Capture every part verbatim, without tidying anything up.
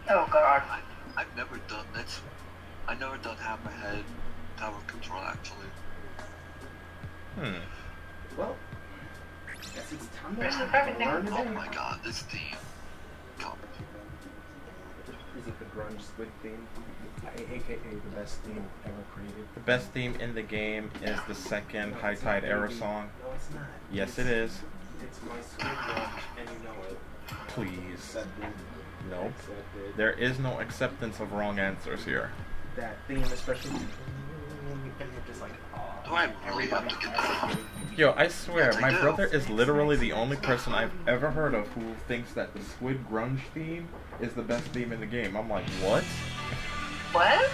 Oh god. I, I've never done this. I never done Hammerhead tower control actually. Hmm. Well, guess it's time to Where's the learn perfect thing? today. Oh my god, this theme. Come. Is it the grunge squid theme? A K A the best theme ever created. The best theme in the game is the second No, High it's Tide not, Era baby. song. No, it's not. Yes, it's, it is. It's my squid grunge, and you know it. Please. Accepted. Nope. Accepted. There is no acceptance of wrong answers here. That theme, especially when you're just like, oh, Do I really have to get that? Yo, I swear, Yes, I my do. brother is literally the only person I've ever heard of who thinks that the Squid Grunge theme is the best theme in the game. I'm like, what? What?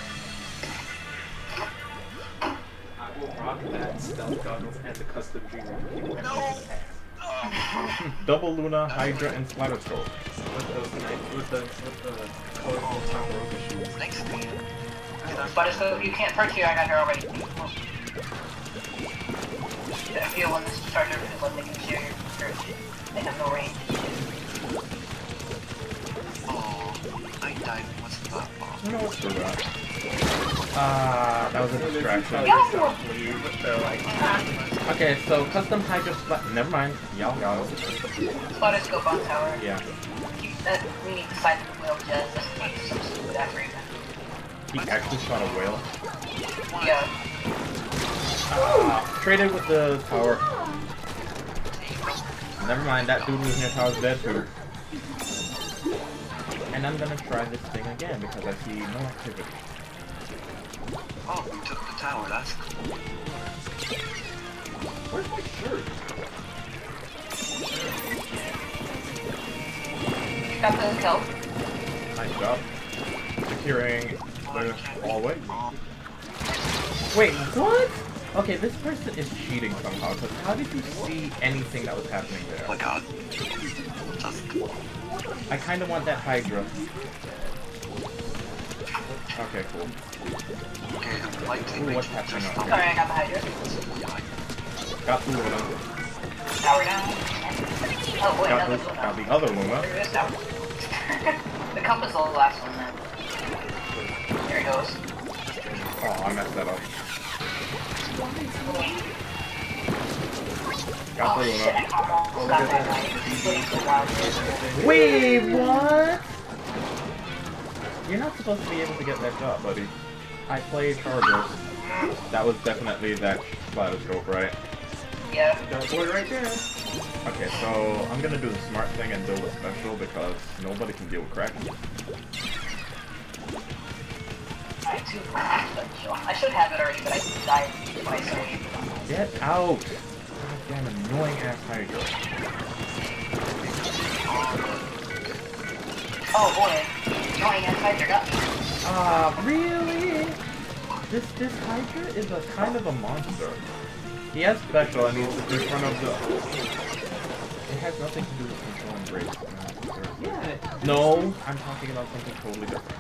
I will rock that stealth goggles and the custom dreamer. No. Double Luna, Hydra, and Splatter Scope. With those nice, with the, with the colorful Tamaroga shoes. Next theme. But it's so you can't perk here, I got her already. I feel when this charger is when they can share your perks. They have no range. Oh, I died. What's that? Oh. You know what's for that? Ah, that was a distraction. Okay, so custom Hydra Splat. Never mind. Y'all, y'all. Splatter scope on tower. Yeah. Keep that we need to side the wheel just that's some stupid ass reason. He actually shot a whale. Yeah. Ah, traded with the tower. Never mind, that dude was near tower's dead too. And I'm gonna try this thing again because I see no activity. Oh, we took the tower. That's cool. Where's my shirt? Got the kill. Nice job. Securing Oh, the hallway. Oh, Wait, what? Okay, this person is cheating somehow, because how did you see anything that was happening oh there? my god. That's cool. I kind of want that Hydra. Okay, cool. Okay, the light team. Ooh, what's happening up Sorry, I got the Hydra. Got the Luna. Tower down. Oh boy, Got, another this, Luna. got the other Luna. There it is, tower. The compass is the last one then. There it goes. Oh, I messed that up. Got Oh the shit, I Luna. almost got that guy. Wait, what? You're not supposed to be able to get that shot, buddy. I played Chargers. That was definitely that splatter scope, right? Yeah. That boy right there. Okay, so I'm gonna do the smart thing and build a special because nobody can deal with Kraken. Alright, two. I should have it already, but I died twice already. Get out! Goddamn annoying ass Hydra. Oh boy. Annoying ass Hydra got me. Ah, really? This this Hydra is a kind of a monster. He has special and he's in front of the. It has nothing to do with controlling grace. Yeah. No, I'm talking about something totally different.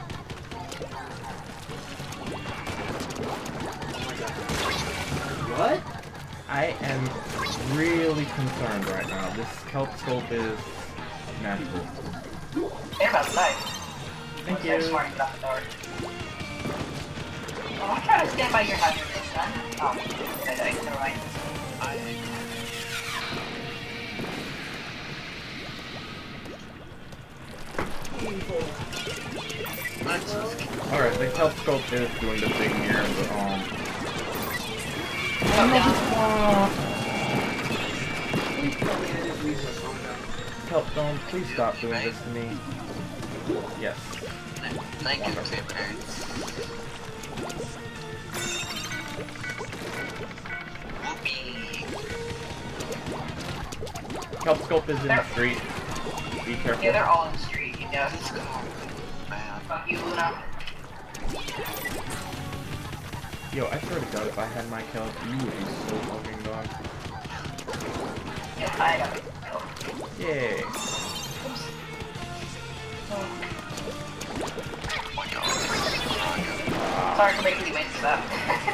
What? I am really concerned right now. This kelp scope is magical. They're about to die. Thank They're you. smart and get off the door. Oh, I'm trying to stand by your Hydra this time. Oh, I died. Never mind. Alright, the kelp scope is doing the thing here. But, um. Come down. Please tell me I didn't leave my phone down. Kelp Dome, please stop doing this to me. Yes. Thank you, Tim. Whoopee. Kelp scope is in the street. Be careful. Yeah, they're all in the street. Yeah. Let's go. Man. Fuck you, Luna. Yo, I swear to God, if I had my kelp, you would be so fucking gone. Yeah, I got it. Oh. Yay. Oops. Oh. Oh my god. Sorry for making you wait for that.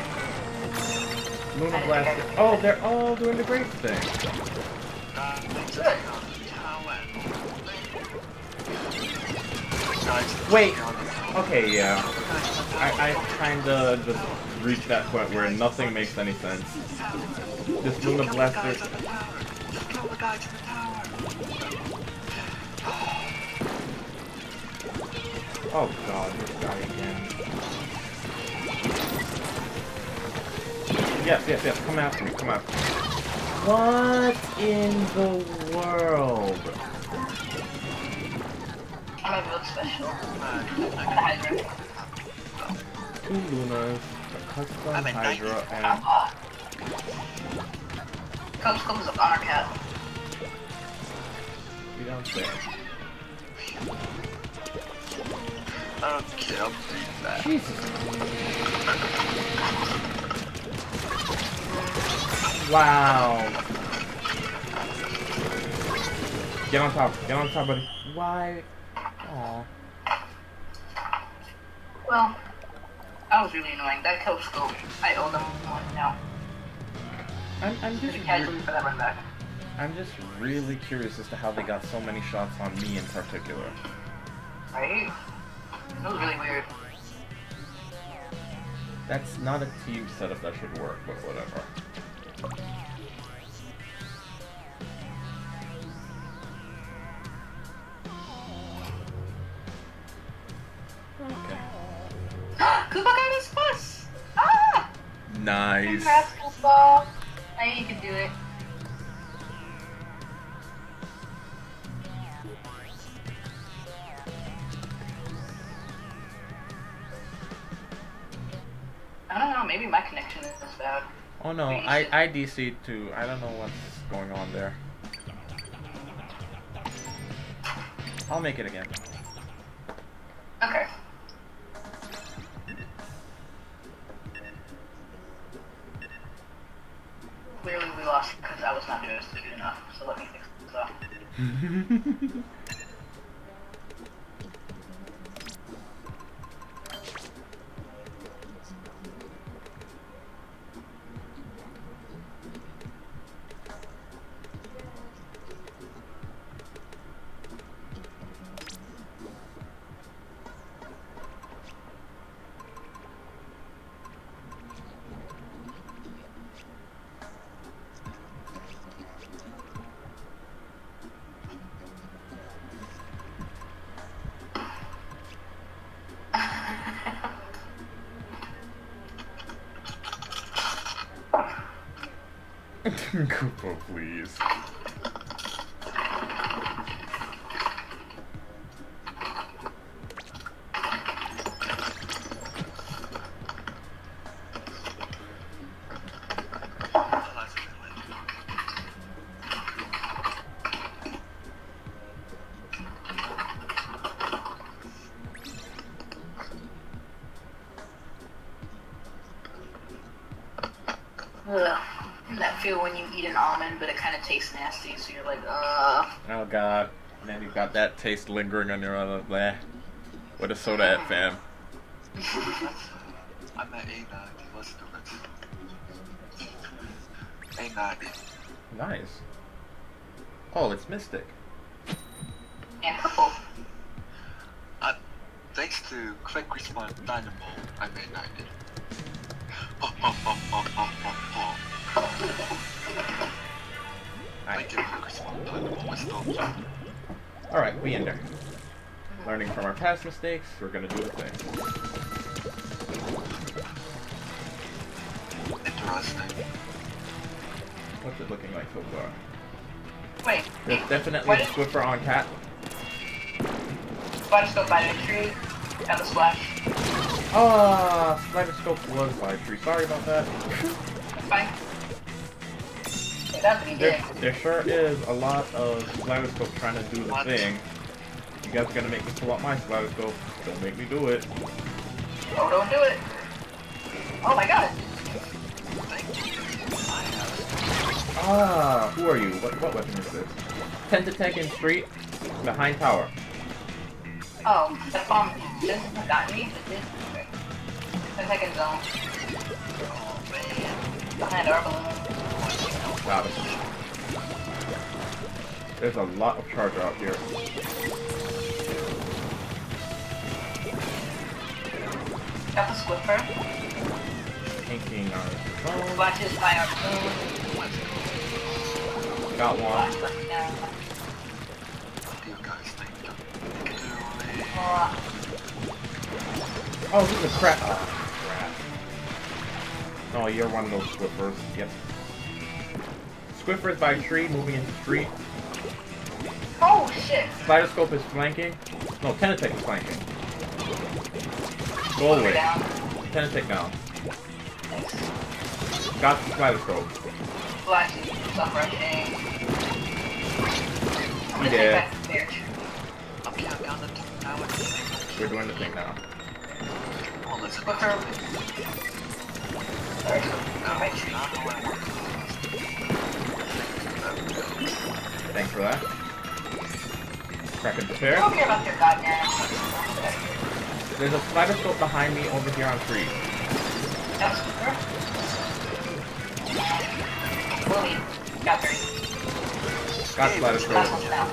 Luna Blast. Oh, they're all doing the great thing. Good. guys. Wait. Okay, yeah. I, I kinda just reached that point where nothing makes any sense. This Luna Blaster. Just kill the guys in the tower. Oh god, this guy again. Yes, yes, yes, come after me, come after me. What in the world? I'm a real special. Uh, I'm a Hydra. Two Lunas, a custom I'm a knight. Hydra, and... Ah. Comes comes up on our cat. Be downstairs. Okay, I'll do that. Jesus. Wow. Get on top, get on top, buddy. Why? Aw. Well, that was really annoying. That kill scope. I owe them one now. I'm, I'm just... Just casually for that run back. I'm just really curious as to how they got so many shots on me in particular. Right? That was really weird. That's not a team setup that should work, but whatever. Okay. Koopa got his bus! Ah! Nice. Congrats, Koopa. I knew you could do it. I don't know, maybe my connection is bad. Oh no, I, I D C'd too. I don't know what's going on there. I'll make it again. Okay. Clearly we lost because I was not doing this good enough, so let me fix this up. Koopa, please. Ugh. That feel when you eat an almond, but it kind of tastes nasty, so you're like, ugh. Oh god. And then you've got that taste lingering on your other bleh. What a soda at, fam. I'm at A ninety, let's do it. A ninety. Nice. Oh, it's Mystic. And purple. Uh, thanks to Quick Respawn Dynamo, I'm A ninety. Oh, oh, oh, oh, oh, oh, oh. Thank you, Quick Respawn Dynamo, let's go. Alright, we enter. Learning from our past mistakes, we're gonna do the thing. Interesting. What's it looking like so far? Wait. There's definitely What a is- Swiffer on cat. Why just go by the tree and the splash? Ah, Kaleidoscope was by tree. Sorry about that. That's fine. Hey, that's what he did. There, there sure is a lot of Kaleidoscope trying to do the What? thing. You guys are gonna make me pull out my Kaleidoscope. Don't make me do it. Oh, don't do it. Oh my god. Ah, who are you? What, what weapon is this? Tentactech in street, behind tower. Oh, that bomb just got me. It did. Okay. ten second zone. Behind our balloon. Wow, this is... There's a lot of charger out here. Got the Squiffer. Inking our phone. Flashes by our phone. Got one. Flash us down. What do you guys think? Do it. Oh, Oh, this is a crap. Oh, crap. Oh, you're one of those Squiffers. Yep. Squiffers by tree, moving into tree. oh shit! Kaleidoscope is flanking. No, Tenatech is flanking. Go Put her away. down. Tenatech down. Thanks. Got the Kaleidoscope. Flashes. Stop rushing. I'm He gonna take dead. back the bear. Okay, I've got the tower. We're doing the thing now. Oh, let's go. Squiffer. Sorry. No, Go right tree. not how I work. Thanks for that. Cracking the I chair. don't care about your goddamn. There's a Kaleidoscope behind me over here on tree. That was Squiffer. Willie. Got three. Got Last Kaleidoscope. one's down.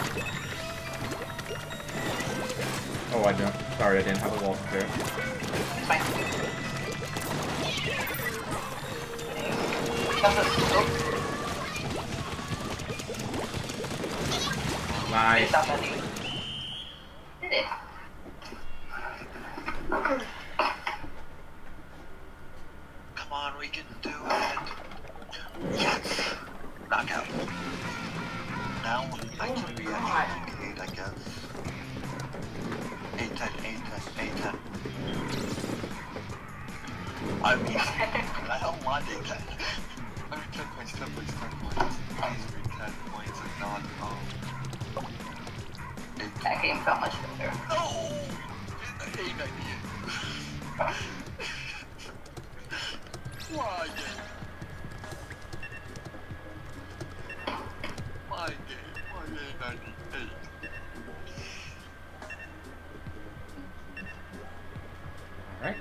Oh, I don't. Sorry, I didn't have a wall there. It's fine. Got the scope. Nice. Stop that dude. Did it. Come on, we can do it. Yes. Knockout. Now I can be actually eight, I guess. eight ten, eight ten, eight ten. I mean, I don't want eight ten. I mean, ten points, ten points, ten points. Please be ten points and not, um... eight. That game felt much better. No! eight ninety-eight. Why game? Why game? Why eight ninety-eight? Alright.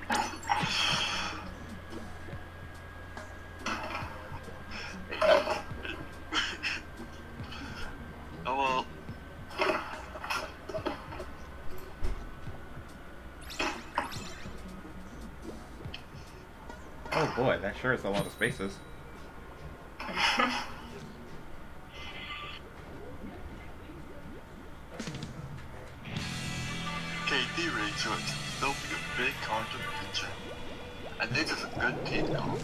Oh well. Oh boy, that sure is a lot of spaces. K D ratio is still be a big contribution. And this is a good team now.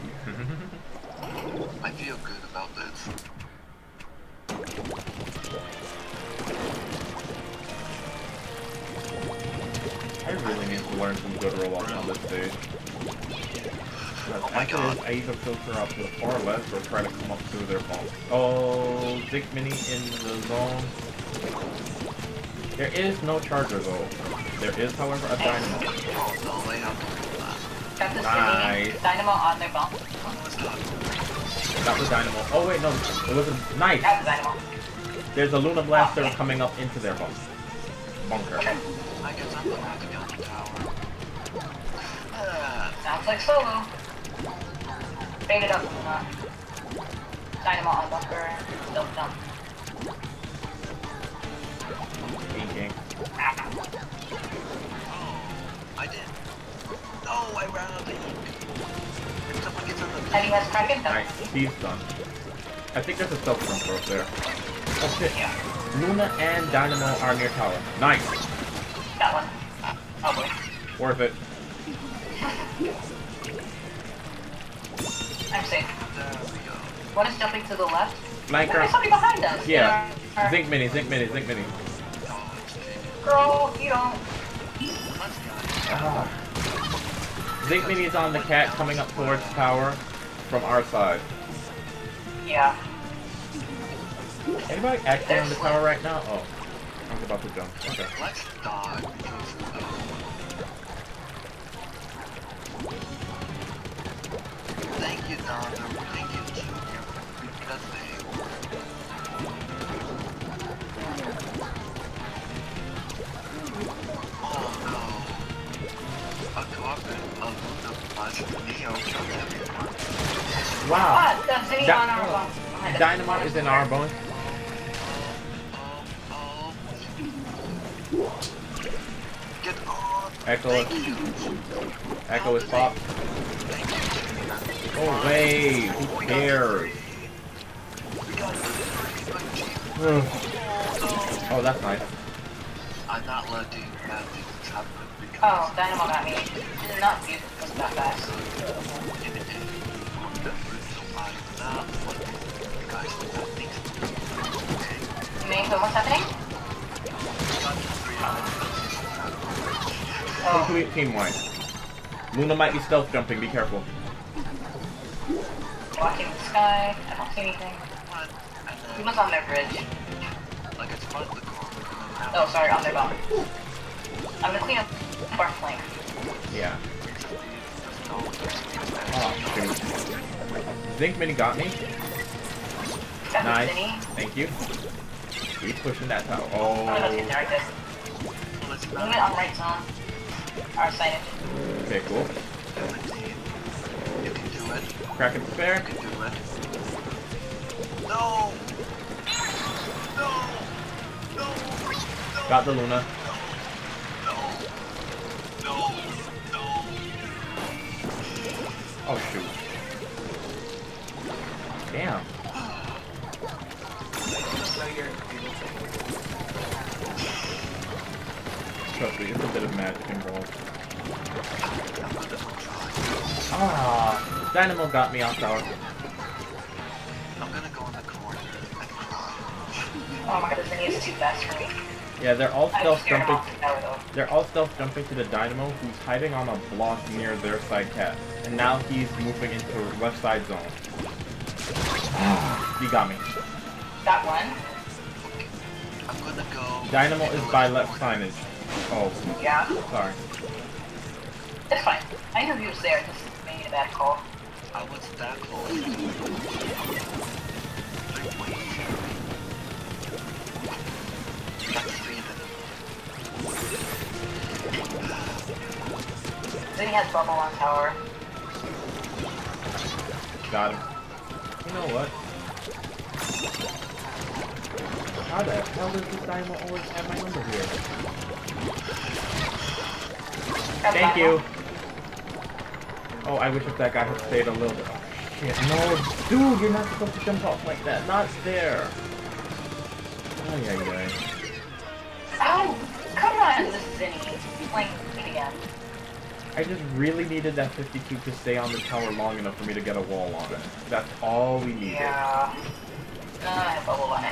I feel good about this. I really need to learn some good rollouts on this stage. Oh my After god. this, I either filter out to the far left or try to come up through their phone. Oh, Zig Mini in the zone. There is no charger though. There is, however, a dynamo. Oh no, they have to do that. Got the Nice. City Dynamo on their bump. What's that? Got the dynamo. Oh wait, no, it was a knife. Got the Dynamo. There's a Luna Blaster coming up into their bunk. bunker. I guess I'm gonna have to get on the tower. Uh, Sounds like solo. Bait it up, Luna. Dynamo on bunker. Still jump. Inking. oh, I did. Oh, I ran out of ink. If someone gets on the Teddy has Kraken done. Nice. He's done. I think there's a stealth jumper up there. Oh shit. Yeah. Luna and Dynamo are near tower. Nice. That one. Oh boy. Worth it. I'm safe. There we go. One is jumping to the left. Flanker. There's somebody behind us. Yeah. There. Zinc mini, zinc mini, zinc mini. Oh, it's cheating. Girl, you don't. Let's go. Ah. Zinc mini is on the cat coming up towards tower from our side. Yeah. Anybody actually on the tower right now? Oh. I was about to jump. Okay. Let's die because uh, thank you, Donna. Thank you, Junior, because they. Oh no. A coffin of the plus Neo killed everyone. Wow. Ah, that's Zinny Di- on our bump. Behind us. Dynamo is in our bunk. Oh, oh. Get on. Echo Thank is, you. Echo is popped. Thank you. Go away! Who cares? Oh, that's nice. I'm not letting bad things happen because Oh, Dynamo got me. Did not use it that fast. in a day, so I'm not letting you guys do bad things. Okay? You mean, so what's happening? Oh, Complete team wide. Luna might be stealth jumping, be careful. watching the sky. I don't see anything. He was on their bridge. Like it's part of the core. Oh, sorry, on their bomb. I'm gonna clean up our flank. Yeah. Oh, shoot. Zinc Mini got me. Got the Nice. Zinni. Thank you. Keep pushing that tower. I'm gonna go get Oh. there right there. Movement on right zone. Our sighted. Okay, cool. You can do it. Crack and spare. You can do it. No! No! No! No! Got the Luna. No! No! No! Oh, shoot. Damn. So you're able to. Trust me, it's a bit of magic involved. I'm gonna go try. Ah, Dynamo got me off tower. I'm gonna go in the corner and cry. Oh my god, this Zinni is too fast for me. Yeah, they're all I stealth scared him jumping. off the tower though. They're all stealth jumping to the Dynamo, who's hiding on a block near their side cat, and now he's moving into left side zone. He got me. Got one. I'm gonna go. Dynamo is by left signage. Oh, Yeah. sorry. It's fine. I knew he was there. Just made a bad call. I was that close. That's three of them. Zinni has bubble on tower. Got him. You know what? How the hell does this Dynamo always have my number here? Got Thank Dynamo. you. Oh, I wish if that guy had stayed a little bit. Oh, shit. No, dude, you're not supposed to jump off like that. Not there. Ay, ay, ay. Ow! Come on, this Zinni. Flank me again. I just really needed that fifty-two to stay on the tower long enough for me to get a wall on it. That's all we needed. Yeah. Uh, I have bubble on it.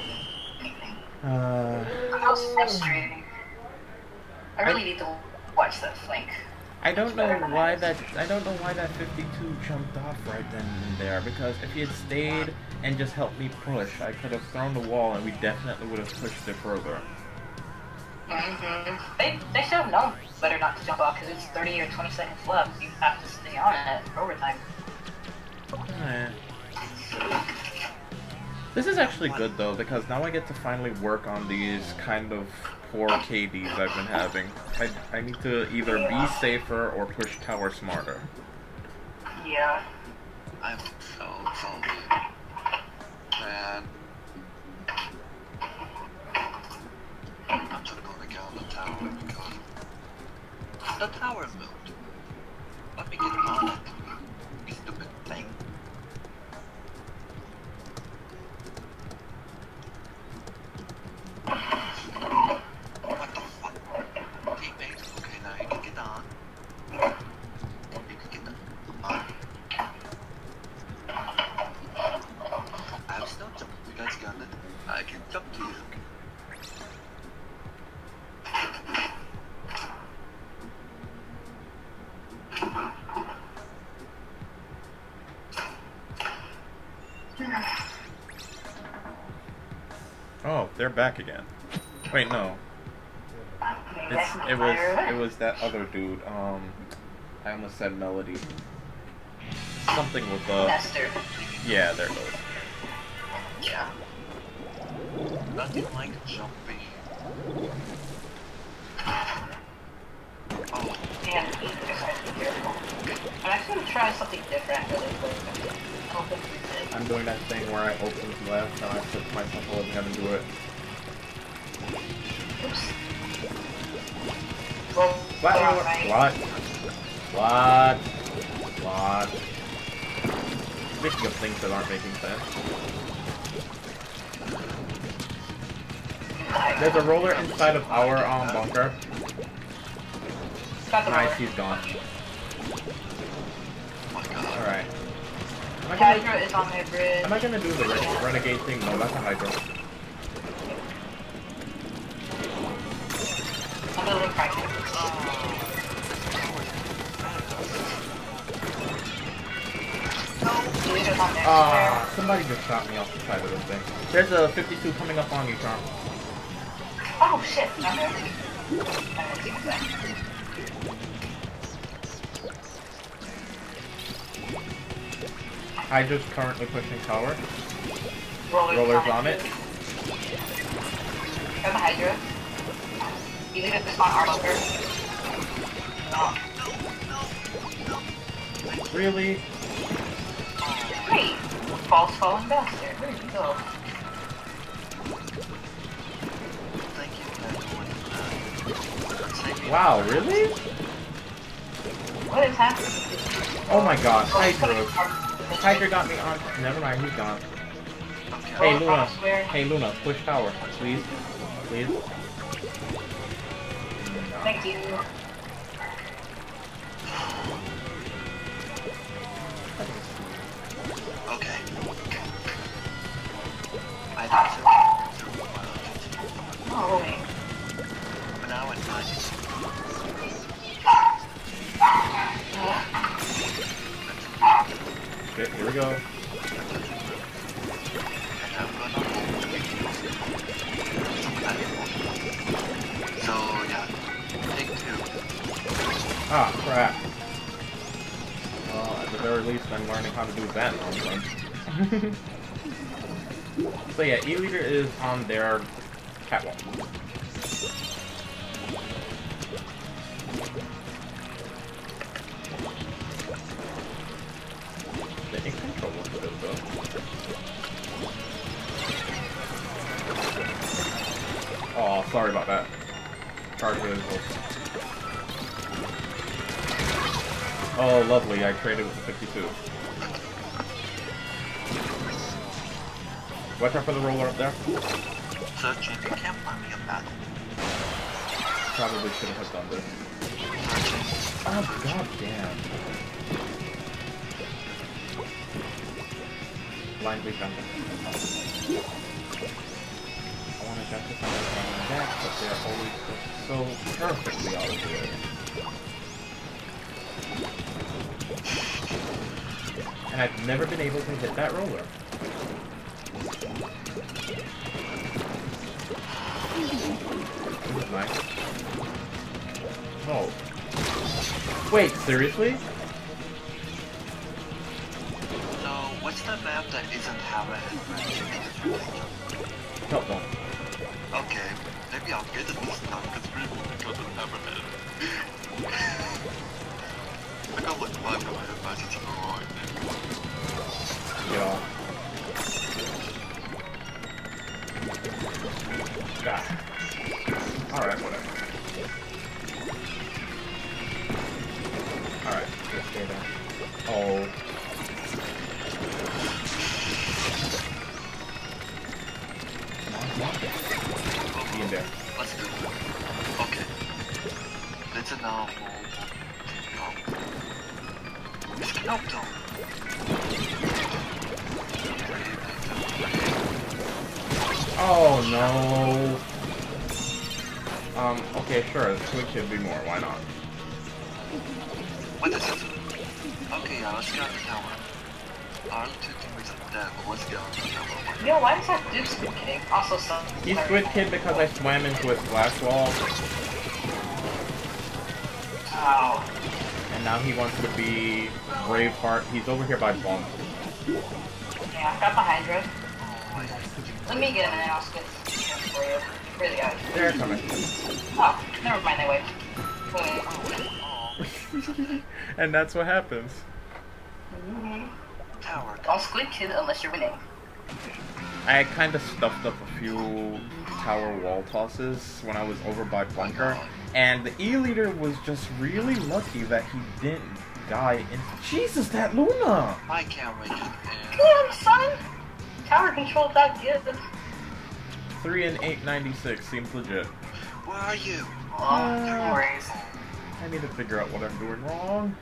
Uh, That was frustrating. I really need to watch that flank. I don't know why that I don't know why that fifty-two jumped off right then and there, because if he had stayed and just helped me push, I could have thrown the wall and we definitely would have pushed it further. Mm-hmm. They, they should have known better not to jump off because it's thirty or twenty seconds left. You have to stay on it for overtime. Eh. This is actually good though, because now I get to finally work on these kind of poor K Ds I've been having. I, I need to either be safer or push tower smarter. Yeah. I'm so, so bad. I'm just gonna get on the tower because the tower moved. Let me get on it. You stupid thing. What the fuck? Teammates, okay, now you can get on. You can get on. I'm still jumping. You guys got it. I can jump to you. Oh, they're back again. Wait, no. It's it was it was that other dude. Um, I almost said Melody. Something with uh. Nestor. Yeah, there it goes. Yeah. Nothing like jumping. Oh, And you just have to be careful. I'm actually gonna try something different really quick. I don't think we did. I'm doing that thing where I open left and I put myself I wasn't gonna do it. Oops. Well, Flat roller. What? What? What? Speaking of things that aren't making sense. There's a roller inside of our um bunker. Got the Nice, roller. he's gone. Alright. Am I Hydra gonna, is on my bridge. am I gonna do the re renegade thing? No, that's a Hydra. I'm gonna look right here. Hydra's on there. Ah, somebody just shot me off the side of this thing. There's a fifty-two coming up on you, Charm. Oh shit! I'm there. I didn't see that. Hydra's currently pushing tower. Roller's, Roller's on it. Got the Hydra. You leave it to spawn our bunker. No. Really? Great! False falling bastard. Where did you go? Thank you for that. Wow, really? What is happening? Oh my god, Hydra. Hydra got me on. Never mind, he's gone. Hey Luna. Hey Luna, push tower, please. Please. No. Thank you. Okay. I think so. Oh, wait. But now it's nice. Shit, here we go. And I'm gonna So yeah, take two. Ah, crap. Well, at the very least, I'm learning how to do that nonsense. So yeah, E-Leader is on their catwalk. The ink control looks good though. Oh, sorry about that. Charge really close. Oh, lovely. I traded with the fifty-two. Watch out for the roller up there. Searching, you can't find me a battle. Probably should have done this. Searching. Oh, god damn. Blindly jumping. I want to jump to something on the back, but they're always so perfectly out of the way. And I've never been able to hit that roller. This is nice. Oh. Wait, seriously? So, what's the map that isn't Hammerhead? No, don't. Okay, maybe I'll get it this time because we're going to go to Hammerhead. I got like five Hammerhead matches in a row, I think. Yeah. Ah. Alright, whatever. Alright, let's stay there. Oh. Come on, come on. Be in there. Let's do it. Okay. Let's now move. It's Canopto. Oh no. Um, okay, sure, Twitch should be more, why not? What is it? Okay, yeah, let's get on the tower. Our two teammates are dead, but let's get on the tower. Yo, why does that do Squid Kidding? Also, some. He's Squid Kid because I swam into his glass wall, Ow. and now he wants to be Braveheart. He's over here by Bomb. Yeah, I got the Hydra. Let me get him and then I'll spit him for you. Really, guys. They're coming. Oh, never mind, they wait. Wait. And that's what happens. Mm-hmm. Tower. Don't Squid Kid unless you're winning. I kind of stuffed up a few tower wall tosses when I was over by bunker, and the E-leader was just really lucky that he didn't die in- Jesus, that Luna! I can't wait to end. Damn, son! Tower control that good. three and eight ninety-six seems legit. Where are you? Oh, no worries. I need to figure out what I'm doing wrong.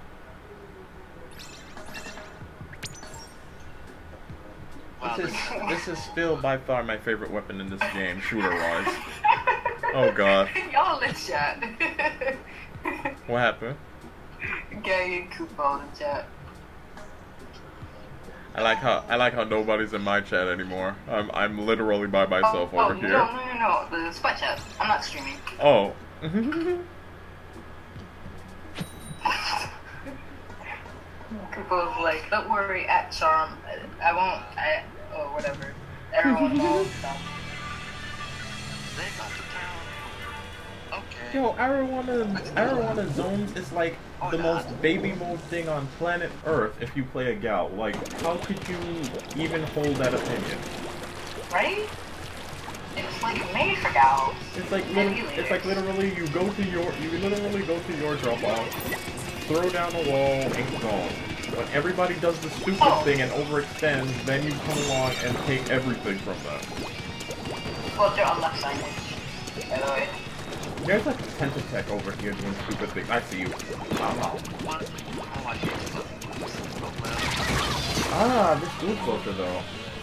Wow, This is, this- this is still by far my favorite weapon in this game, shooter-wise. Oh god. Y'all in chat. What happened? Gay and Koopa in chat. I like how I like how nobody's in my chat anymore. I'm I'm literally by myself oh, over oh, here. No, no, no, no. The spot chat. I'm not streaming. Oh. Koopa was like, don't worry, at Charm. I won't, I, or whatever. Everyone knows. So. They got the town. Okay. Yo, Arowana Arowana Zones is like Oh, the God. most baby mode thing on planet Earth if you play a gal. Like, how could you even hold that opinion? Right? It's like made for gals. It's like And lit- you it's like leaders. literally you go to your you literally go to your dropout, throw down a wall, and gone. When everybody does the stupid Oh. thing and overextends, then you come along and take everything from them. Well, they're on left side. By the way. There's a Pentatech over here doing stupid things. I see you. Wow. What? Oh, I hate this. Oh, well. Ah, this dude's closer though.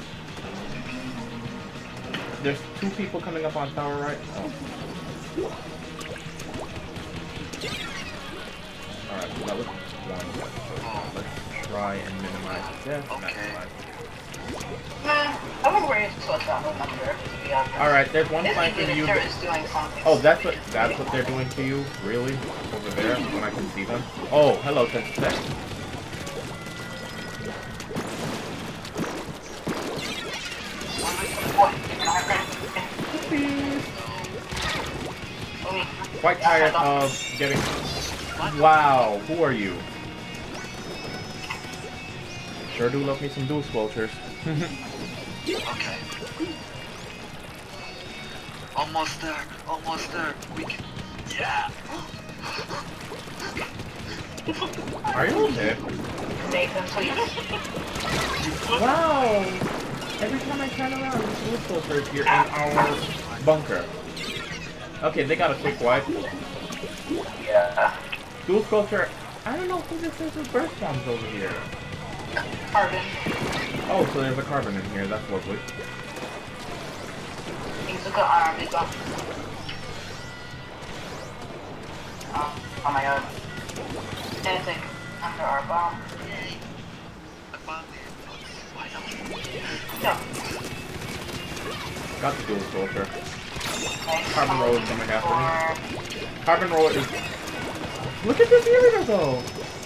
There's two people coming up on tower right. Oh. Alright, so that was one death. So let's try and minimize death. Okay. Nah, I wouldn't worry so much about the number, to be honest. Alright, there's one This flanking you. leader is doing something. Oh, that's what that's what they're doing to you? Really? Over there when I can see them? Oh, hello, Pentatech. What? You're not ready. Let me- Quite tired of getting. Wow, who are you? Sure do love me some dual squelchers. Okay. Almost there. Almost there. We can. Yeah. Are you okay? Nathan, please. Wow! Every time I turn around, dual squelchers here in our bunker. Okay, they got a quick wipe. Yeah. Dual squelcher. I don't know who this is with burst bombs over here. Carbon. Oh, so there's a carbon in here. That's lovely. Things look good on our big bomb. Oh, oh my god. Anything under our bomb. Yay. I found the inputs. Why not? No. Got the dual squelcher. Nice. Carbon roll is coming after after me. Carbon roll is. Look at this area though.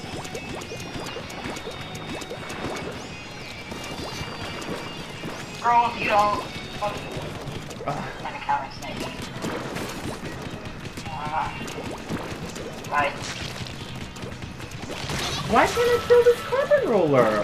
Girl, you don't. Ah. Kind of counting snake. Uh, right. Why can't I kill this carbon roller?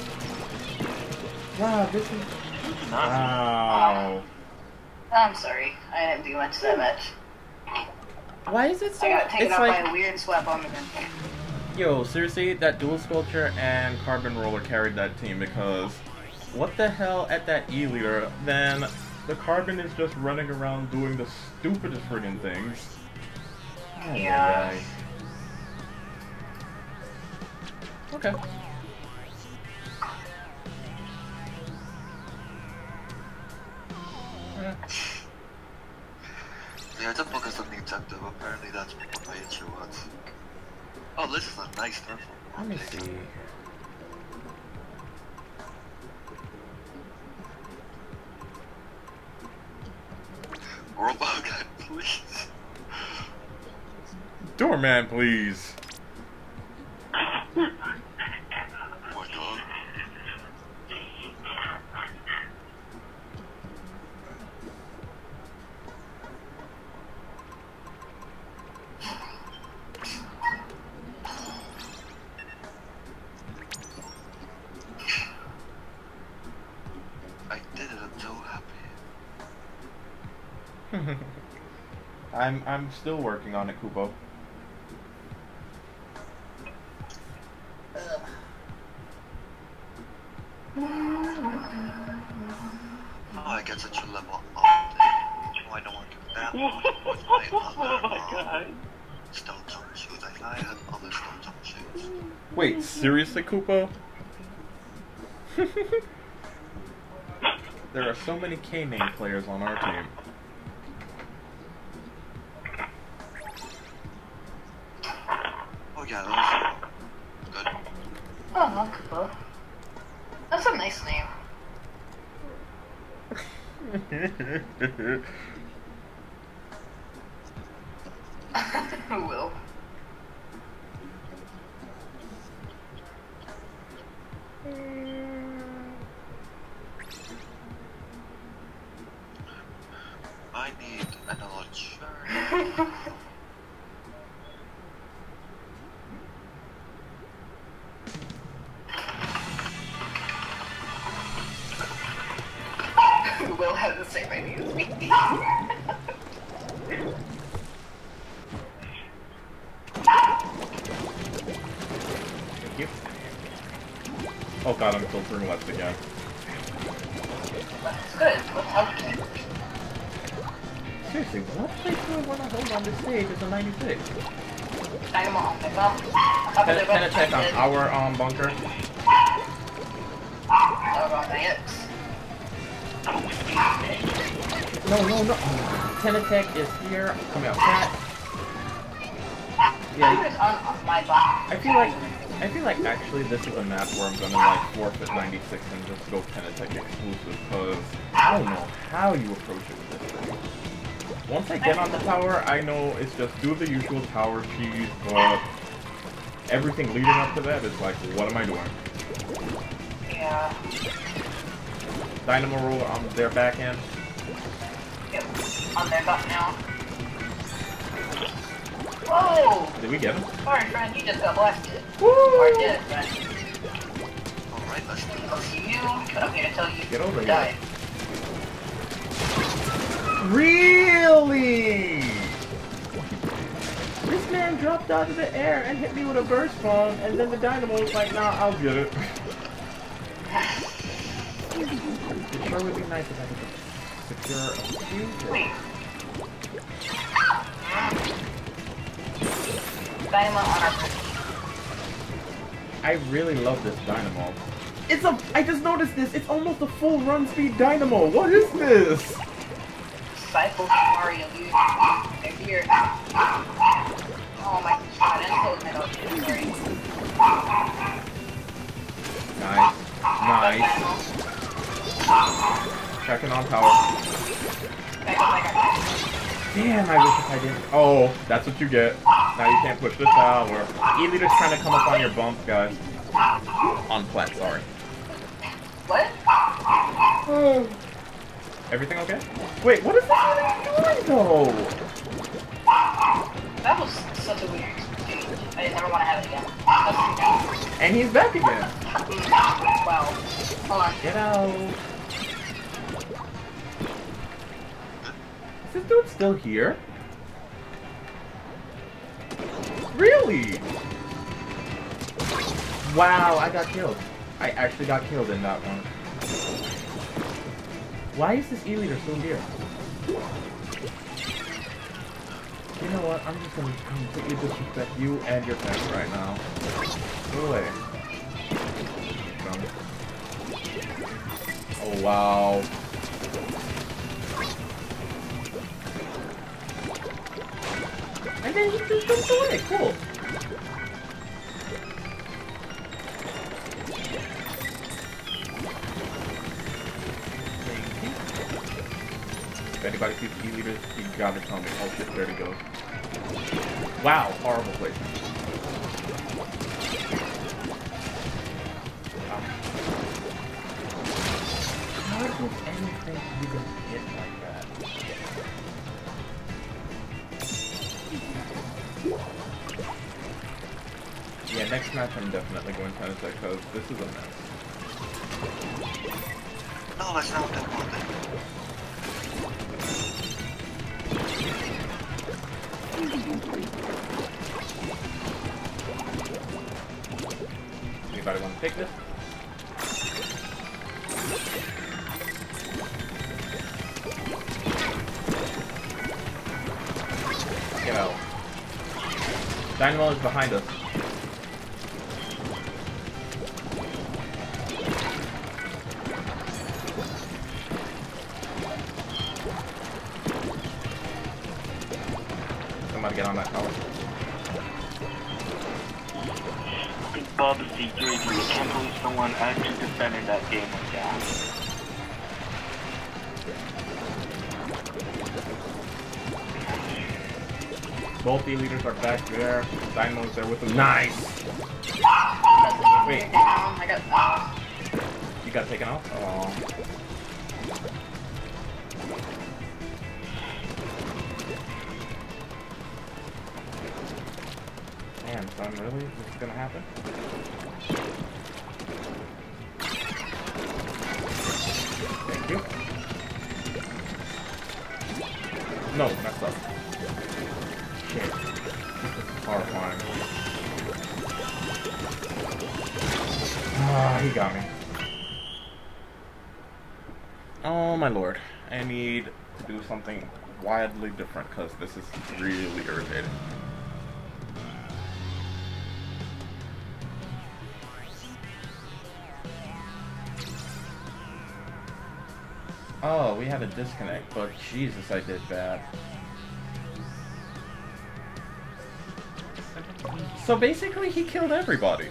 Wow, this is. Wow. I'm sorry. I didn't do much damage. Why is it so? I got taken It's out by like, a weird sweat bomb again. yo, seriously, that dual sculpture and carbon roller carried that team because what the hell at that E leader? Then the carbon is just running around doing the stupidest friggin' things. Oh, Yeah. Okay. Yeah, the book is something objective. Apparently that's what my issue was. Oh, this is a nice turn for Let me Morphe. see. Robot guy, please. Doorman, please. Oh my god. I did it I'm I'm still working on it, Kupo. Oh, I get such a level up. Oh, I don't want to do that one with my other Oh my um, god. stone summer shoes. I thought I had other stone summer shoes. Wait, seriously, Kupo? There are so many K-name players on our team. Oh yeah, those are good. Oh, Kupo. That's a nice name. Who will? I need another shirt. Who will have the same idea as me? Thank you. Oh god, I'm filtering left again. That's good. Let's help you. Seriously, what place do I want to hold on this stage as a ninety-six? Dynamo on pick up. Top of the Pen attack on our um, bunker. Oh, wrong X. No, no, no. Ten attack is here. Coming out flat. Yeah, It's on, on my box. I feel like I feel like actually this is a map where I'm gonna like forfeit ninety-six and just go ten attack exclusive, because I don't know how you approach it with this thing. Once I get on the tower, I know it's just do the usual tower cheese, but everything leading up to that is like, what am I doing? Yeah. Dynamo roller on their back end. Yep. On their butt now. Whoa! Did we get him? Sorry, friend, you just got blasted. Woo! Or dead, friend. Alright, let's do I'll see you, but I'm here to tell you Get over to here. die. Really? This man dropped out of the air and hit me with a burst bomb, and then the dynamo was like, nah, I'll get it. It sure would be nice if I could secure a few. Wait. Dynamo on our bridge. I really love this dynamo. It's a- I just noticed this, it's almost a full run speed dynamo. What is this? Cycle Mario, dude. They're here. Oh my god, and close middle. Sorry. Nice. Nice. Checking on tower. Back up, back up. Damn, I wish if I didn't. Oh, that's what you get. Now you can't push the tower. E-leader's trying to come up on your bump, guys. On plat, sorry. What? Oh. Everything okay? Wait, what is this even doing, though? That was such a weird exchange. I just never want to have it again. That's And he's back again. wow. Hold on. Get out. Is this dude still here? Really? Wow, I got killed. I actually got killed in that one. Why is this E-leader still here? You know what? I'm just gonna completely disrespect you and your pet right now. Go away. Come. Oh wow. And then he just jumps away. Cool. If anybody sees E-leaders, you gotta tell me. Oh shit, there he goes. Wow, horrible placement. How does anything even hit like that? Yeah, next match I'm definitely going to attack because this is a mess. No, that's not what I wanted. Anybody want to take this? Get out. Dynamo is behind us. Somebody get on that tower. Big Bob is the three. I can't believe someone actually defended that game like that. Both the leaders are back there. Dynamo's there with them. Nice! Wait. Down. I got off. You got taken off? Oh. Man, son, really? This is gonna happen? Thank you. No, messed up. Shit. This is horrifying. Ah, he got me. Oh my lord. I need to do something wildly different because this is really irritating. Oh, we had a disconnect, but Jesus, I did bad. So basically, he killed everybody.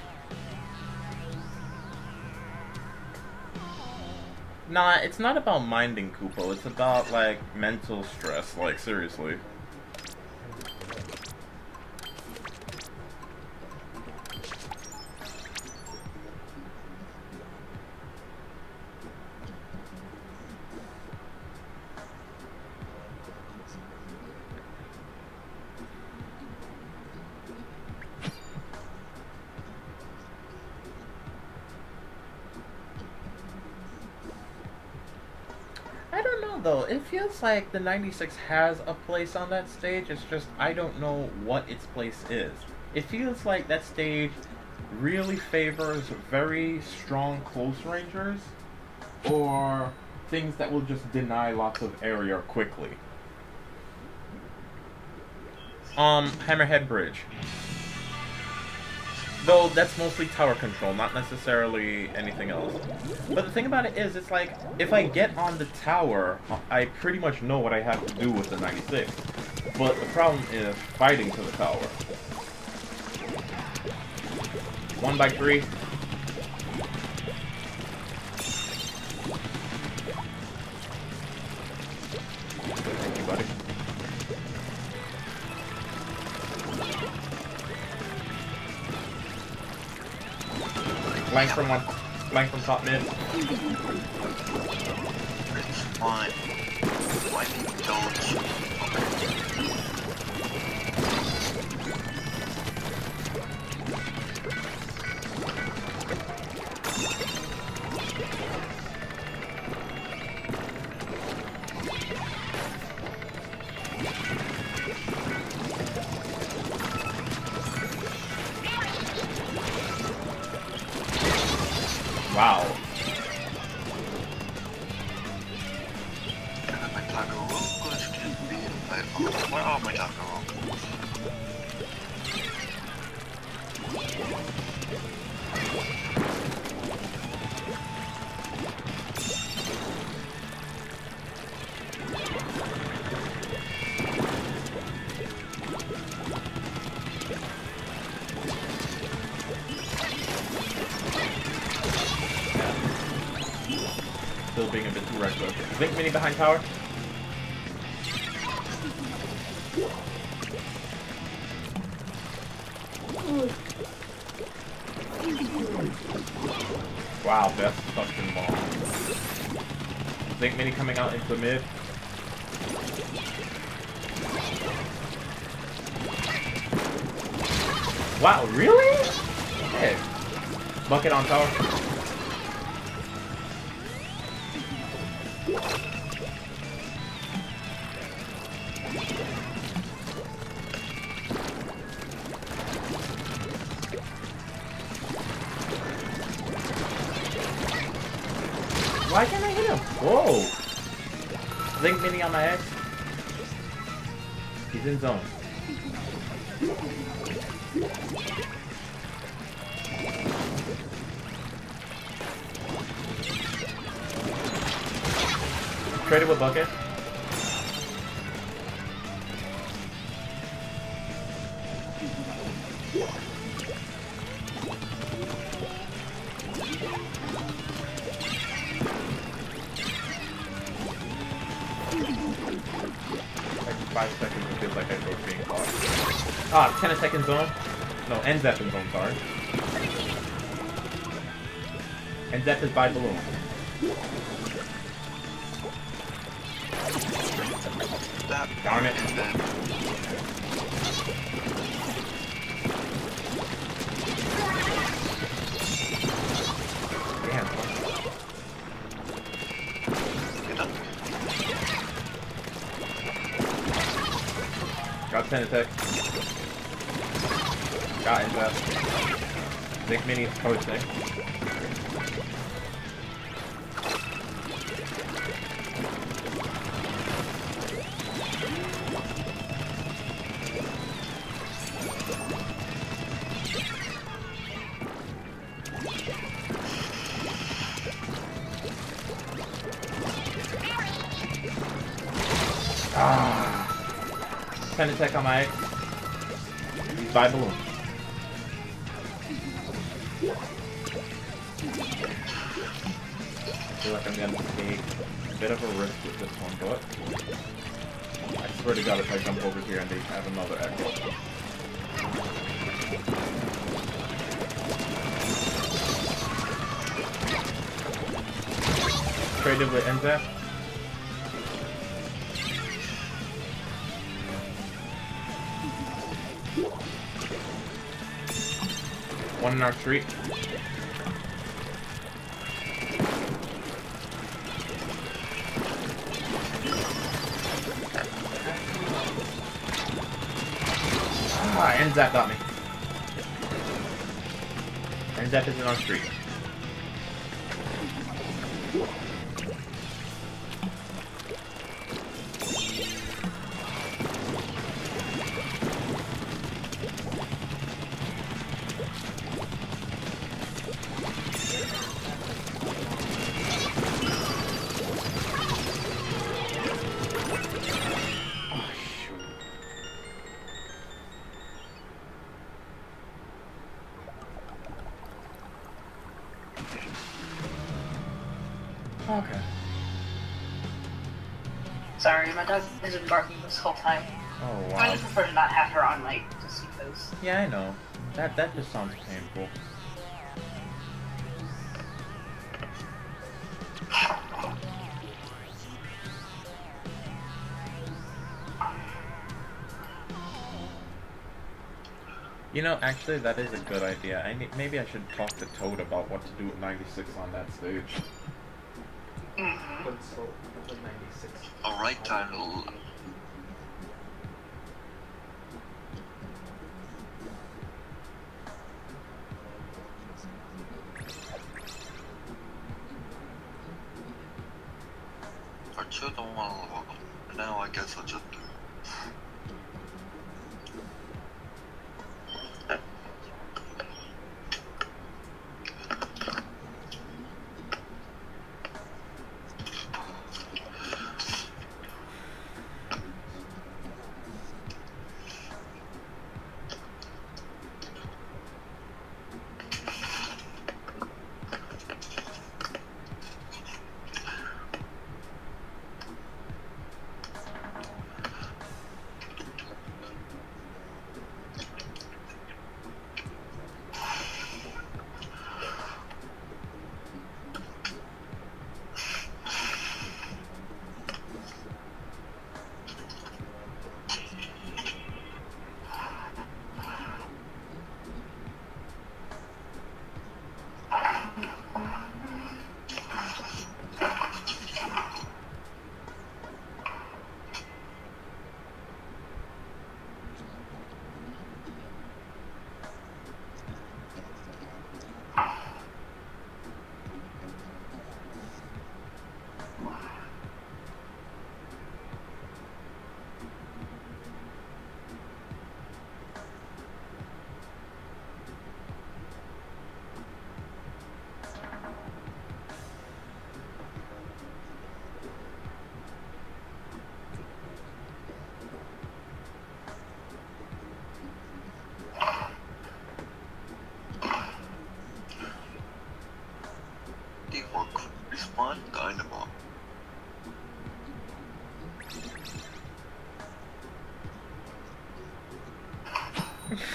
Nah, it's not about minding Kupo, it's about, like, mental stress, like, seriously. I don't know though, it feels like the ninety-six has a place on that stage, it's just I don't know what its place is. It feels like that stage really favors very strong close rangers, or things that will just deny lots of area quickly. Um, Hammerhead Bridge. Though that's mostly tower control, not necessarily anything else. But the thing about it is, it's like, if I get on the tower, I pretty much know what I have to do with the ninety-six. But the problem is fighting to the tower. One by three. Thank you, buddy. Flank from one. Flank from top mid. It's fine. Why don't you? Wow. My taco rolls can be invited. Where are my taco rolls? Still being a bit too reckless. Blink mini behind tower. Wow, best fucking ball. Blink mini coming out into mid. Wow, really? Hey. Bucket on tower. Why can't I hit him? Whoa! Link mini on my X. He's in zone. Traded with bucket. Five seconds it feels like I broke being caught. Ah, ten second zone. No, N Z E P in zone, sorry. N Z E P is by balloon. That Darn it. and then Damn. get up. Got ten attack. Got N Z E P. Think mini is coaching. Ah. ten attack on my X. He's by balloon. I feel like I'm gonna take a bit of a risk with this one, but I swear to God if I jump over here and they have another echo. Traded with N Z E P. One in our street. Ah, N Z E P got me. N Z E P is in our street. Okay. Sorry, my dog has been barking this whole time. Oh I wow. would prefer to not have her on mic, just because. Yeah, I know. That that just sounds painful. You know, actually, that is a good idea. I need, maybe I should talk to Toad about what to do with ninety-six on that stage. Mm-hmm. Console ninety-six. Alright, title. I still don't want to log on. Now I guess I'll just do it.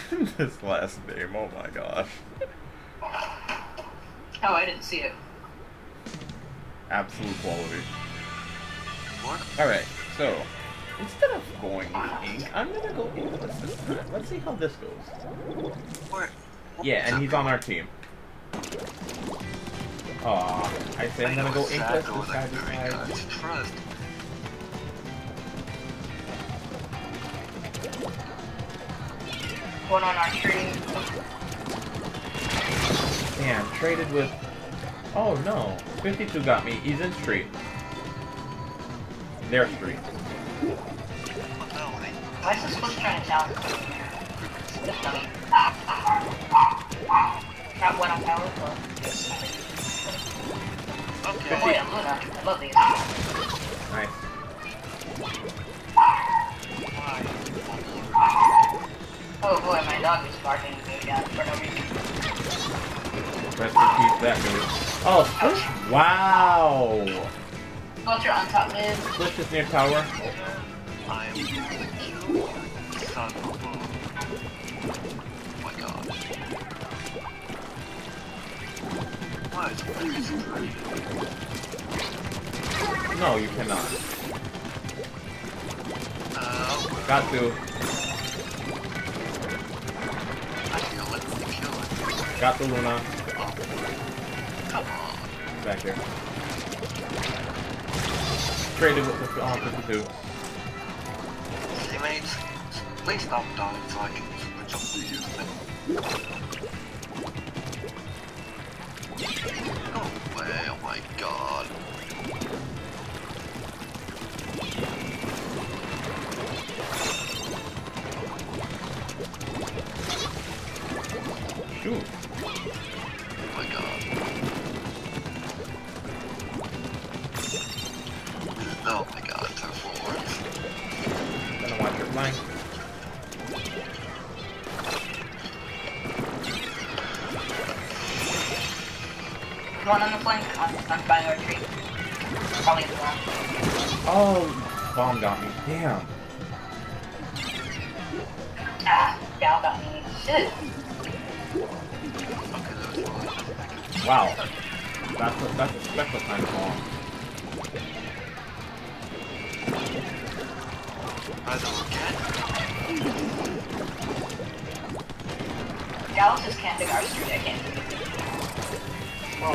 This last name, oh my gosh. Oh, I didn't see it. Absolute quality. What? Alright, so, instead of going with ink, I'm gonna go inkless this time. Let's see how this goes. What? Yeah, and he's on our team. Aw, I say I'm gonna go inkless this side to side. Trust. One on our tree. Damn, traded with... Oh no, fifty-two got me. He's in street. Their street. Oh no, I... Why is this supposed to try to challenge me? This dummy. Got one on power, but... Okay. Oh yeah, Luna. I love these. Nice. Oh boy, my dog is barking again for no reason. Rest in peace, that dude. Oh, Splish! Wow! Vulture on top mid. Splish is near tower. I am the kill son of a... Oh my god. Why is this free? No, you cannot. Uh, Got to. I feel like we kill it. Got the Luna. Come on. Back here. Traded with the oh, fifty-two. Teammates, please stop dying so I can switch up to you. No way, oh my god. Shoot. Oh my god. Oh my god, it's our forwards. Gonna watch your flank. One on the flank, on, on by our tree. Probably the one. Oh, bomb got me. Damn. Ah, Gal got me. Shit. Okay, that was fine. Wow. That's a, that's a special kind of bomb. Either we're dead. Gallus is camping our street, I can't do it. Oh.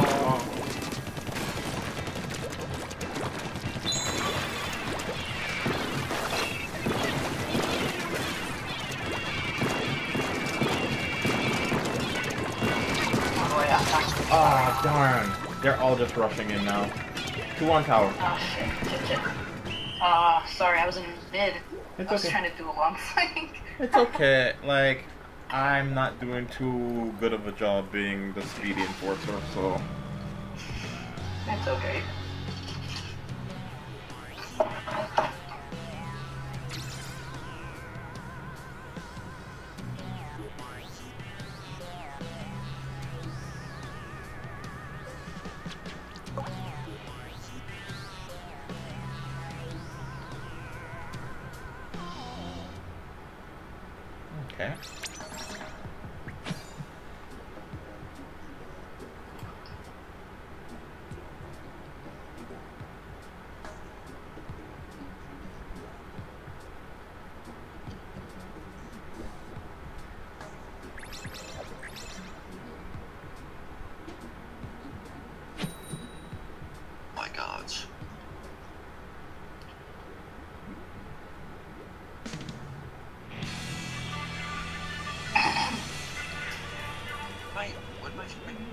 Ah, darn. They're all just rushing in now. Two on tower. Oh shit, shit, shit. Ah, sorry, I was in mid. It's I was okay. trying to do a long flank. It's okay. Like, I'm not doing too good of a job being the speedy enforcer, so... It's okay. Okay. My gods. Wait, what am I doing?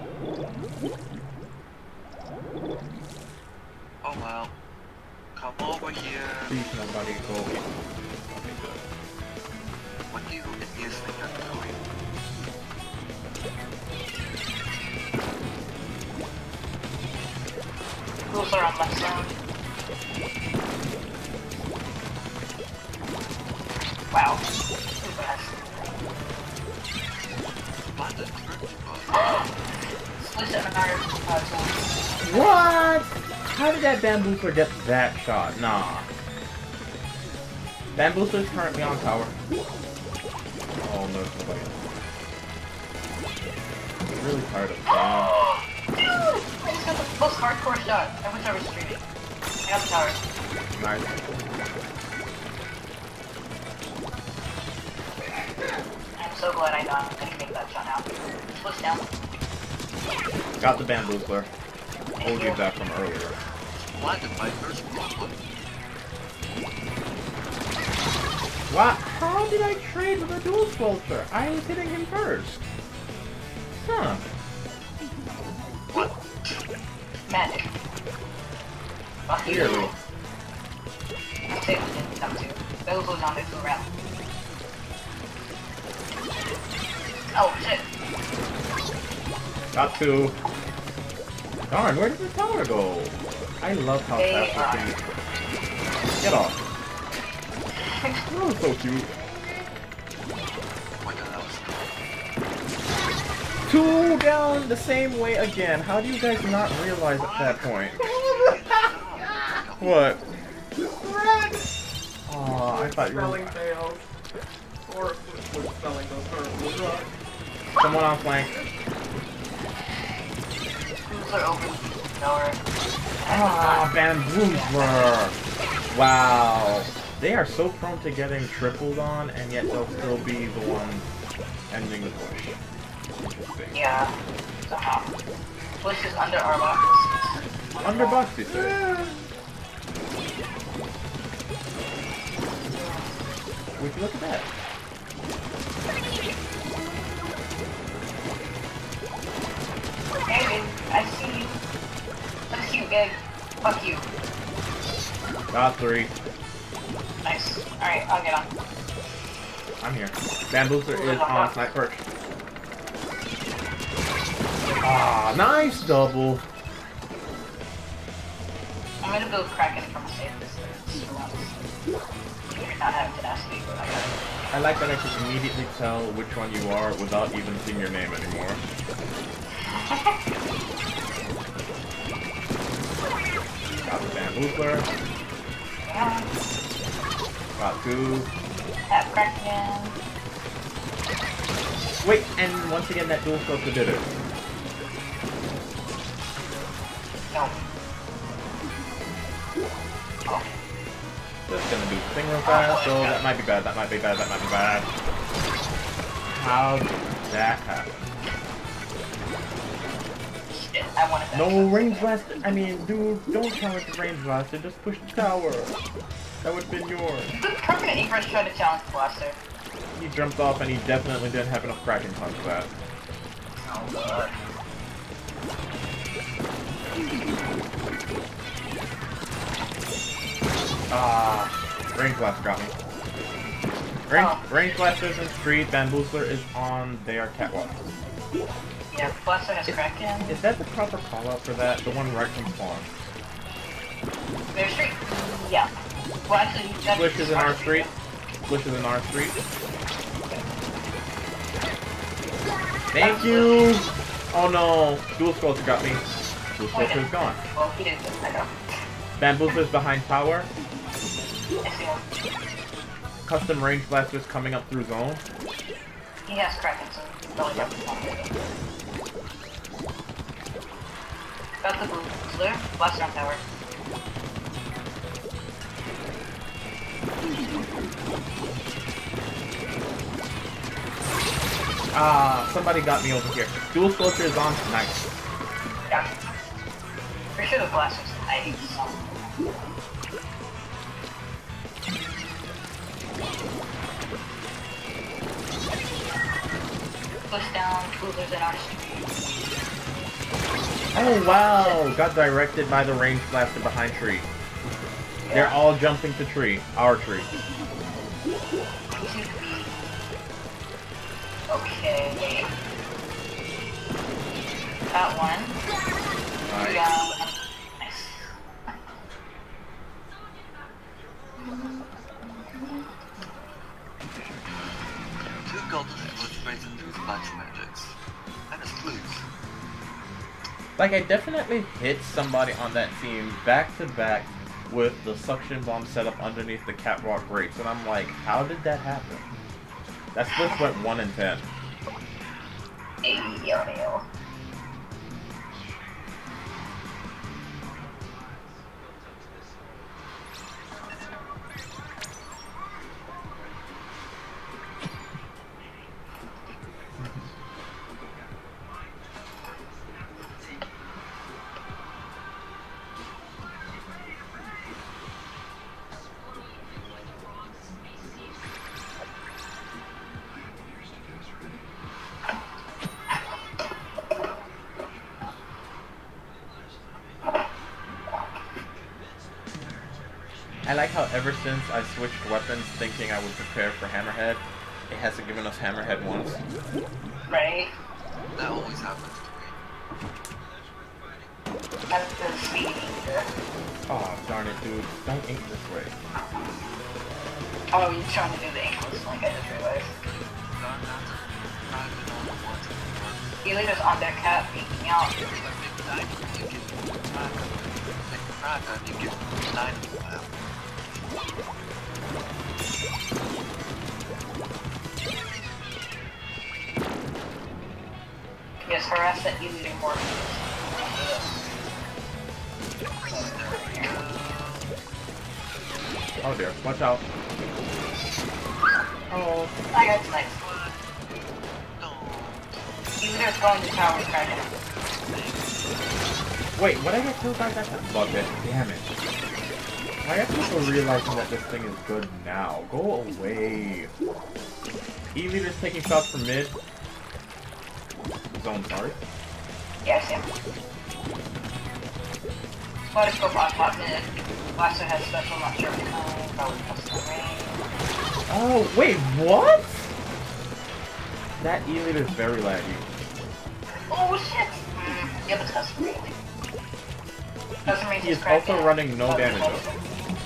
Oh well. Come over here. Please, nobody go. Okay, good. What do you idiots think I'm doing? Rules are on left side. Wow. Too fast. Splendid trick, but... Split seven hundred uh, tools. What? How did that Bambooster get that shot? Nah. Bambooster's currently on tower. Oh all nerf fight. I'm really tired of playing. Dude! I just got the most hardcore shot. I wish I was streaming. I got the tower. Nice. I'm so glad I got I can make that shot now. Push down. Got the bamboozler. Told you that from earlier. Blinded by first one. What? How did I trade with a dual sculpture? I was hitting him first. Huh. What? Magic. Fuck you. Clearly. I'll say it didn't come to. Those was on this round. Oh shit. Got two. Darn, where did the tower go? I love how They fast are. this thing is. Get off. That was so cute. Oh my god, that was Two down the same way again. How do you guys not realize at that point? What? Aw, I thought you were... Spelling fails. Or was spelling those horrible drugs. Someone on flank. Schools are over. Nowhere. Ah, bamboozler. Wow. They are so prone to getting tripled on, and yet they'll still be the ones ending the push. Interesting. Yeah. Somehow. Push is under our box. Under box, you say? Would you look at that? Hey, dude, I see you. That's you, gig. Fuck you. Got three. Nice. Alright, I'll get on. I'm here. Bamboozler is on snipe perch. Ah, nice double. I'm gonna build Kraken from a safe distance for once. You're not having tenacity, but I got it. I like that I can immediately tell which one you are without even seeing your name anymore. Got the bamboozler. Yeah. Got two. Have Kraken. Wait, and once again that dual sculpture did it. No. Oh. Just gonna do the thing real fast, so that might be bad, that might be bad, that might be bad. How did that happen? Shit, I wanted that. No range blaster. I mean, dude, don't challenge the range blaster. Just push the tower. That would have been yours. Did Kraken and Egress try to challenge the blaster? He jumped off, and he definitely didn't have enough Kraken punch for that. Oh god. Ah, range blaster got me. Range, Oh. range blaster's in street. Bamboozler is on their catwalk. Yeah, blaster has Kraken. Is that the proper call out for that? The one right from spawn. Their street. Yeah. Well, actually, that's Splish is in our street. Splish is in our street. Thank you! Oh no! Dual Sculpture got me. Dual Sculpture is gone. Well, he didn't. I know. Bamboozler's behind tower. I see him. Custom range blasters coming up through zone. He has Kraken, so probably got the bomb. Got the booster. Blaster on tower. Ah, somebody got me over here. Dual Sculpture is on. Nice. Yeah. For sure the blaster's hiding somewhere. Push down, boosters in our street. Oh wow! Got directed by the range blaster behind tree. They're Yeah. all jumping to tree. Our tree. We seem to be okay. Got one. Nice. Yeah. Nice. two golden emeralds raised into his black magics. And his clues. Like, I definitely hit somebody on that team back to back with the suction bomb set up underneath the catwalk grates, and I'm like, how did that happen? That split went one and ten. Hey, yo, yo. I like how ever since I switched weapons thinking I would prepare for Hammerhead, it hasn't given us Hammerhead once. Right? That always happens to me. That's the speed. Oh, darn it, dude. Don't ink this way. Oh, you're trying to do the ankles, like I just realized. No, not to, not even on the ones in the front. Eliter's on their cat peeking out. If I pick nine, you get Praga. Pick Praga, you get nine of them. Yes, harass that Eliter more. Oh dear, watch out. Oh. I got tonight. Eliter's going to tower Kraken. Wait, what did I get killed by that time? Bucket. Damn it. Why are people realizing that this thing is good now? Go away. E-Leader's taking shots from mid. Zone, sorry. Yeah, I see him. Spider scope on top mid. Blaster has special, not sure if it's probably custom range. Oh, wait, what? That E-Leader is very laggy. Oh shit! Mm, yeah, but custom range. Custom range He is is Kraken. also running no Custom damage range. though.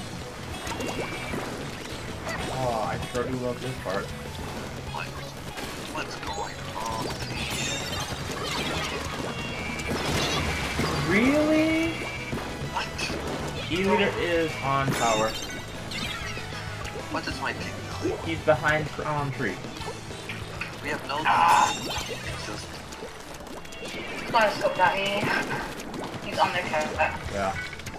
Oh, I sure do love this part. What? What's going on here? Really? What? E-Leader is on tower. What is my team doing? He's behind on tree. We have no Ah. It's just Spider scope got me. He's on their cat. Yeah.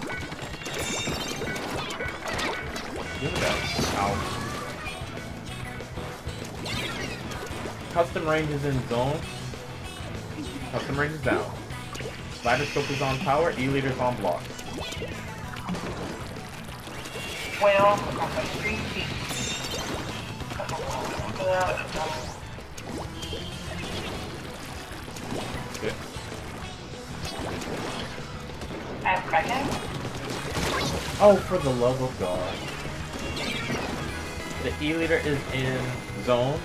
Look at that. Ow. Custom range is in zone. Custom range is down. Spider scope is on tower. E-Leader's on block. Well, I'm on three feet. Good. I have Kraken. Oh, for the love of God. The E-Leader is in zone.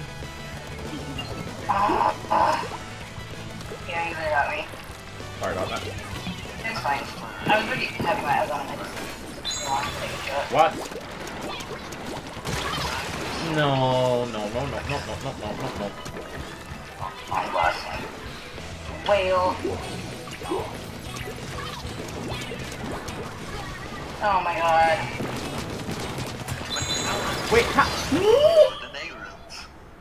Ah, ah. Yeah, he really got me. Sorry about that. It's fine. I was really having my eyes on him. I just didn't want to take a shot. What? No, no, no, no, no, no, no, no, no, no. On blast. Whale. Oh my god. Wait, ha! the neighborhoods.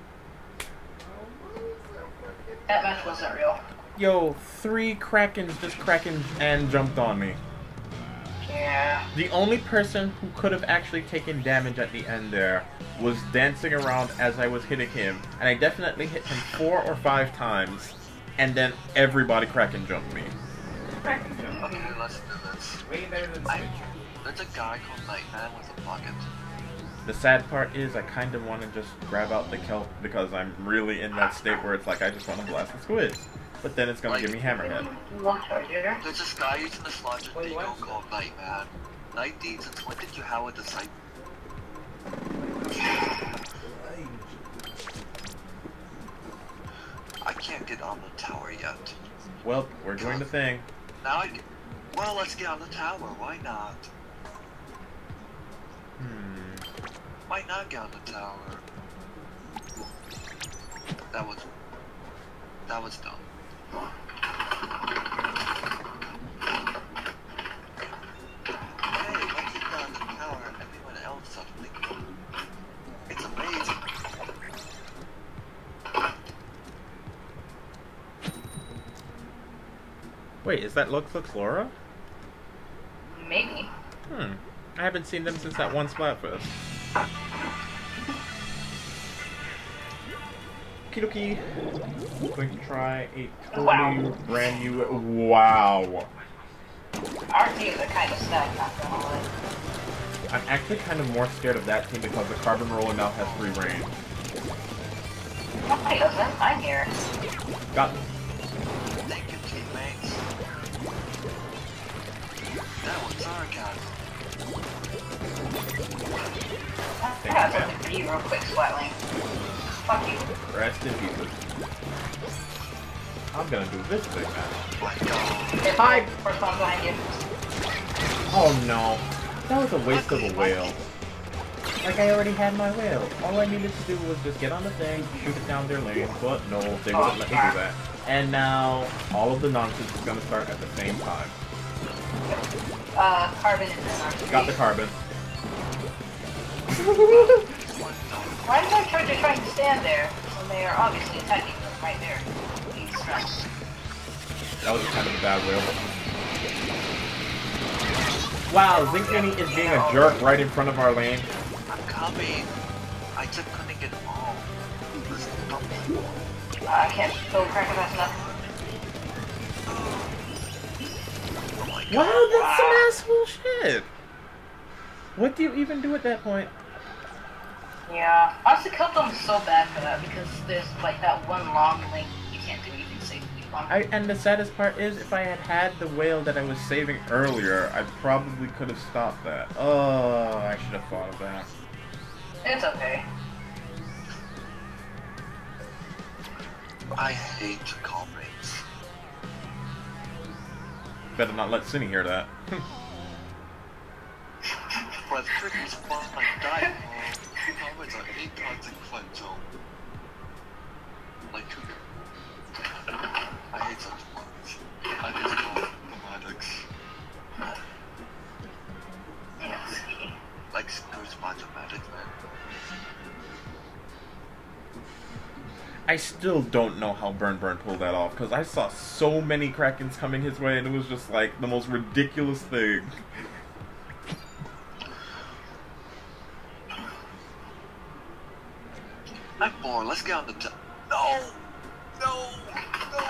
That match wasn't real. Yo, three Krakens just Kraken and jumped on me. Yeah. The only person who could have actually taken damage at the end there was dancing around as I was hitting him, and I definitely hit him four or five times, and then everybody Kraken jumped me. Okay, let's do this. Way better than I, Switch. there's a guy called Nightman with a bucket. The sad part is I kind of want to just grab out the kelp because I'm really in that state where it's like I just want to blast the squids. But then it's going to give me Hammerhead. One charger. There's this guy using the Sludge Wait, Deagle what? called Nightman. Night Deeds, since when did you have a disciple? I can't get on the tower yet. Well, we're doing the thing. Now I can... Well, let's get on the tower, why not? Hmm. Why not get on the tower? That was... That was dumb. Hey, let's get on the tower and everyone else suddenly... It's amazing. Wait, is that Lux Lux Laura? Maybe. Hmm. I haven't seen them since that one Splatfest. Okie dokie. Going to try a totally Wow. brand new. Wow. Our teams are kind of stacked, not gonna lie. I'm actually kind of more scared of that team because the Carbon Roller now has free reign. No, he doesn't. I'm here. Got. Thank you, teammates. That was sarcasm. I got something for you real quick, Splatling. Fuck you. Rest in pieces. I'm gonna do this thing now. My God. There's Hi. First one behind you. Oh no. That was a waste of a whale. Like, I already had my whale. All I needed to do was just get on the thing, shoot it down their lane, but no, they wouldn't let me do that. And now, all of the nonsense is gonna start at the same time. Uh, Carbon is in our Got the Carbon. Why did I try to try and stand there when they are obviously attacking them right there? These strikes. That was kind of a bad whale. Wow, Zinkmini is being a jerk right in front of our lane. I'm coming. I just couldn't get home. This is dumb. Uh, I can't go crack fast enough. Oh my God. Wow, that's some asshole shit. What do you even do at that point? Yeah, honestly, killed them so bad for that because there's like that one long link you can't do anything safely on. I, and the saddest part is, if I had had the whale that I was saving earlier, I probably could have stopped that. Oh, I should have thought of that. It's okay. I hate comments. Better not let Cindy hear that. But freaking spot my dive comments are inconsequential. Like, I hate such ones. I hate mathematics. Like, screws mathematics, man. I still don't know how Burn Burn pulled that off, because I saw so many Krakens coming his way, and it was just like the most ridiculous thing. I'm bored. Let's get on the top. No! No! No!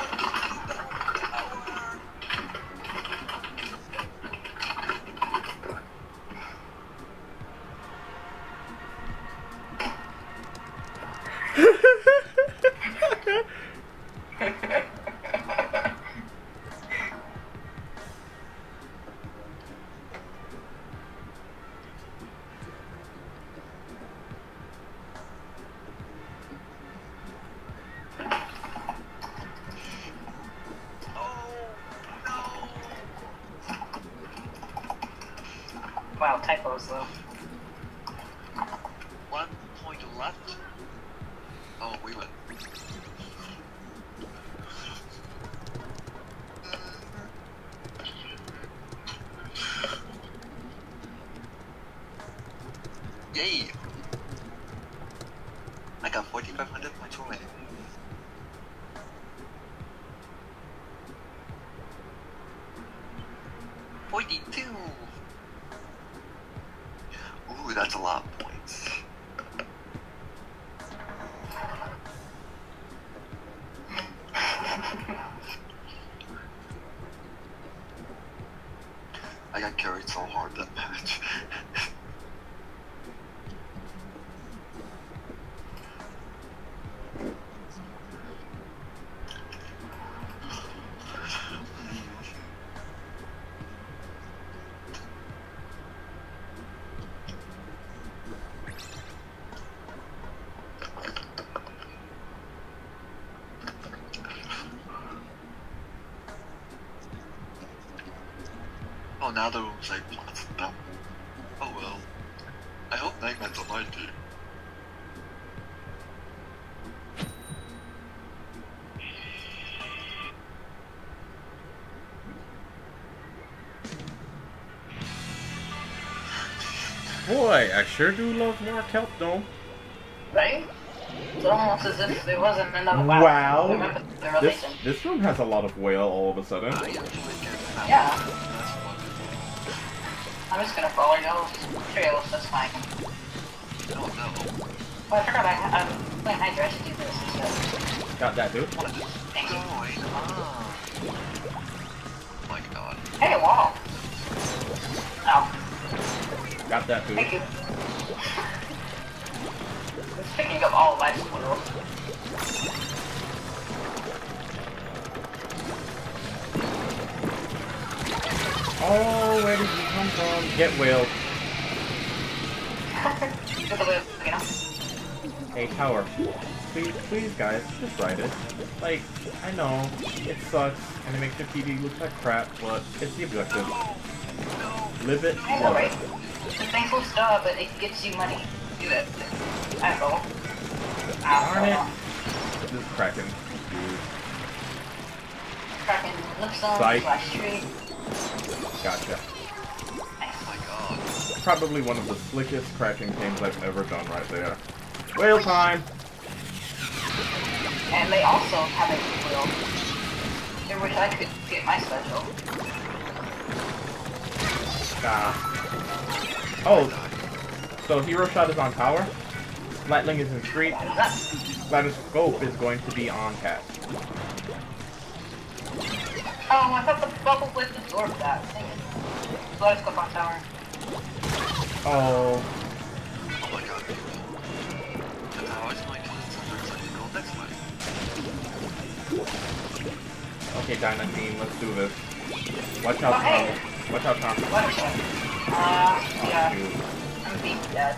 Wow, typos though. One point left. Oh, we went. Yay! I got forty-five hundred points already. forty-two! Ooh, that's a lot of points. I got carried so hard that match. Oh, now the rules like plots dumb. Oh well. I hope Nightman's on my team. Boy, I sure do love more kelp though. Right? It's almost as if there wasn't another wow. Wow. Remember the This, relation. this room has a lot of whale all of a sudden. I usually get that. Yeah. That's fun. I'm just gonna follow those trails, that's fine. Oh no. Oh, I forgot I, I'm playing Hydra, I should do this instead. Got that, dude. What is Thank you. going on? My god. Hey, wall! Oh, Got that, dude. thank you. It's picking up all of my squirrels. Oh, where did you come from? Get whaled. Get the wheel, you know? Hey, tower. Please, please, guys, just ride it. Like, I know, it sucks, and it makes your T V look like crap, but it's the objective. Live it, I know, love right? it. The thing's so stub, but it gets you money. Do it. Asshole. Darn it. Asshole. This is cracking. Dude. Cracking lipstone Sight. slash tree. Gotcha. Nice. Oh my god. Probably one of the slickest cracking games I've ever done right there. Whale time! And they also have a wheel. I wish I could get my special. Ah. Oh, so Hero Shot is on tower, Lightling is in street, What is that? Kaleidoscope is going to be on cat. Oh, I thought the bubble would absorb that. Dang it. So let's go on tower. Oh, Oh my god. The tower's going to sometimes like to go next way. okay, Dynasty, let's do this. Watch out, Oh, hey. Tom. Watch out, Tom. What is that? Uh, Oh, yeah. shoot. I'm being dead.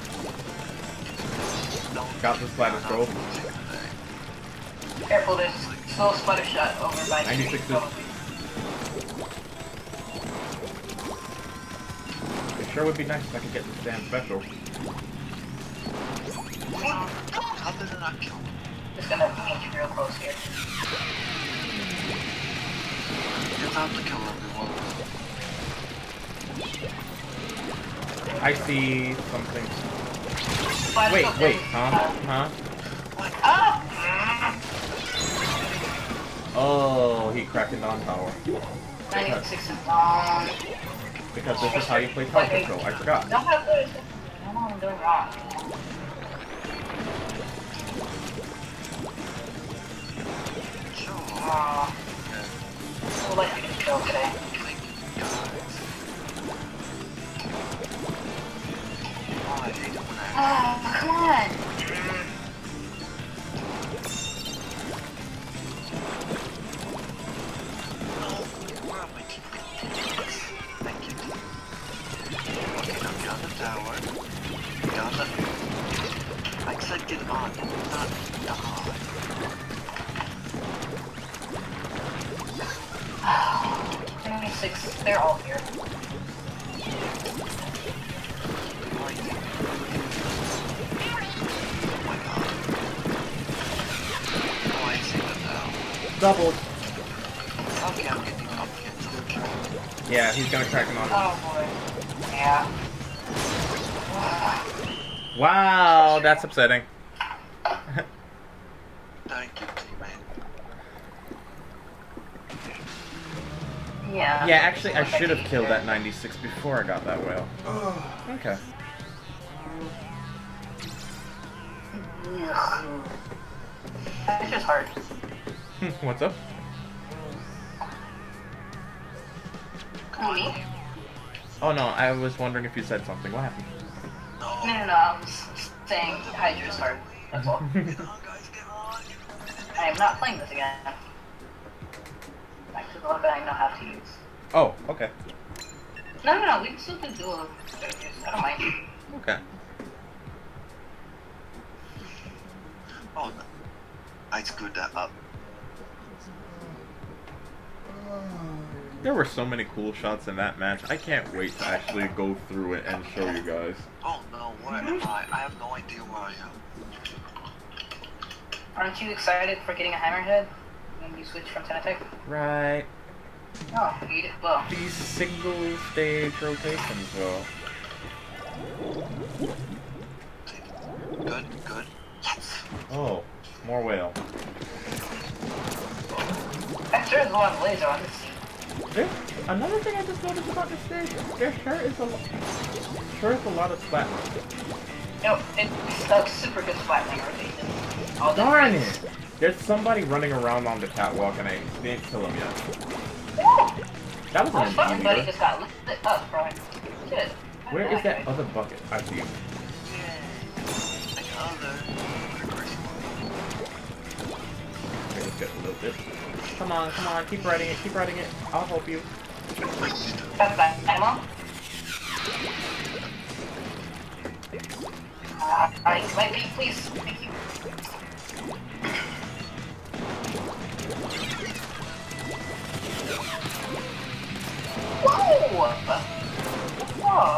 Got the Kaleidoscope. Careful, there's slow splatter shot over by ninety-sixes. It sure would be nice if I could get this damn special. How did it not kill me? Just gonna paint you real close here. It's time to kill everyone. I see something. Splatter Wait, shot wait, is, huh? uh, Huh? Ah! Oh, he cracked it on tower. ninety-six is on. Because this is how you play tower control. I forgot. Don't have this. I don't know what I'm doing wrong. Sure. Uh, we'll let you get killed today. Oh, I hate it when I... Ah, come on! Where are my teammates? Thank you. Okay, now get on the tower. Get on the... I said get on, not die. ninety-six, they're all here. Doubled. Okay, I'm getting pumpkins. Yeah, he's gonna crack him on. Oh boy. Yeah. Wow, that's upsetting. Thank you, teammate. Yeah. Yeah, actually, I should have killed that ninety-six before I got that whale. Okay. It's just hard. What's up? Me? Oh no, I was wondering if you said something. What happened? No, no, no, I was saying Hydra's hard. That's all. Get on, guys, get on! I am not playing this again. Back to the weapon I know how to use. Oh, okay. No, no, no, we can still do dual. I don't mind. Okay. Oh, no. I screwed that up. There were so many cool shots in that match. I can't wait to actually go through it and show you guys. Oh no, where am I? I have no idea where I am. Aren't you excited for getting a hammerhead when you switch from Tenatech? Right. Oh, you did well. These single stage rotations, though. Good, good. Yes. Oh, more whale. I'm sure there's a lot of laser on this scene. There's another thing I just noticed about this stage. There sure is a lot. Sure is a lot of splat. No, it's a super good flattening rotation. All the Darn frames. it! There's somebody running around on the catwalk and I didn't kill him yet. Woo! That was Oh, an fucking buddy meter. just got lit up, bro. Shit. Where is that other bucket? I see you. Another. Okay, let's get a little bit. Come on, come on, keep writing it, keep writing it. I'll help you. That's that. Dynamo? Uh, alright, might be, please. Thank you. Whoa! Oh.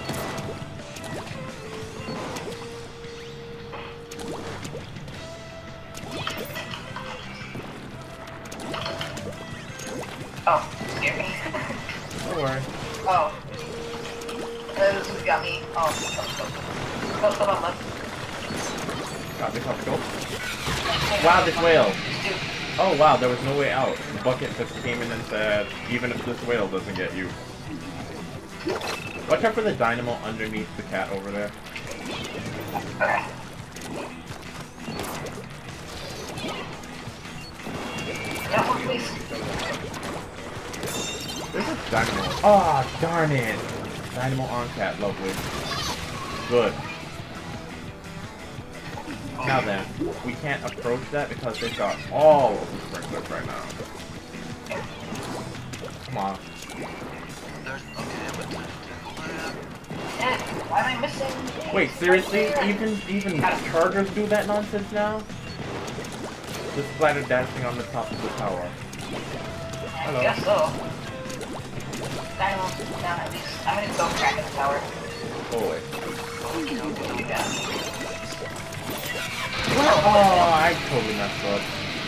Oh, scared me. Don't worry. Oh. Uh, this has got me. Oh, go, go, go, go, Got the cup, go. Wow, this whale. Dude, Oh wow, there was no way out. The bucket just came in and said, even if this whale doesn't get you. Watch out for the dynamo underneath the cat over there. okay. Careful, please. There's a dynamo. Oh, darn it. Dynamo on cat, lovely. Good. Now then, we can't approach that because they've got all of the sprinklers right now. Come on. There's, okay, but Eh, why am I missing? Wait, seriously? Even even chargers do that nonsense now? The splatter dancing on the top of the tower. Hello. I guess so. Dynamo down at least. I'm gonna go crack in the tower. Oh wait. Yeah. Oh, I totally messed up.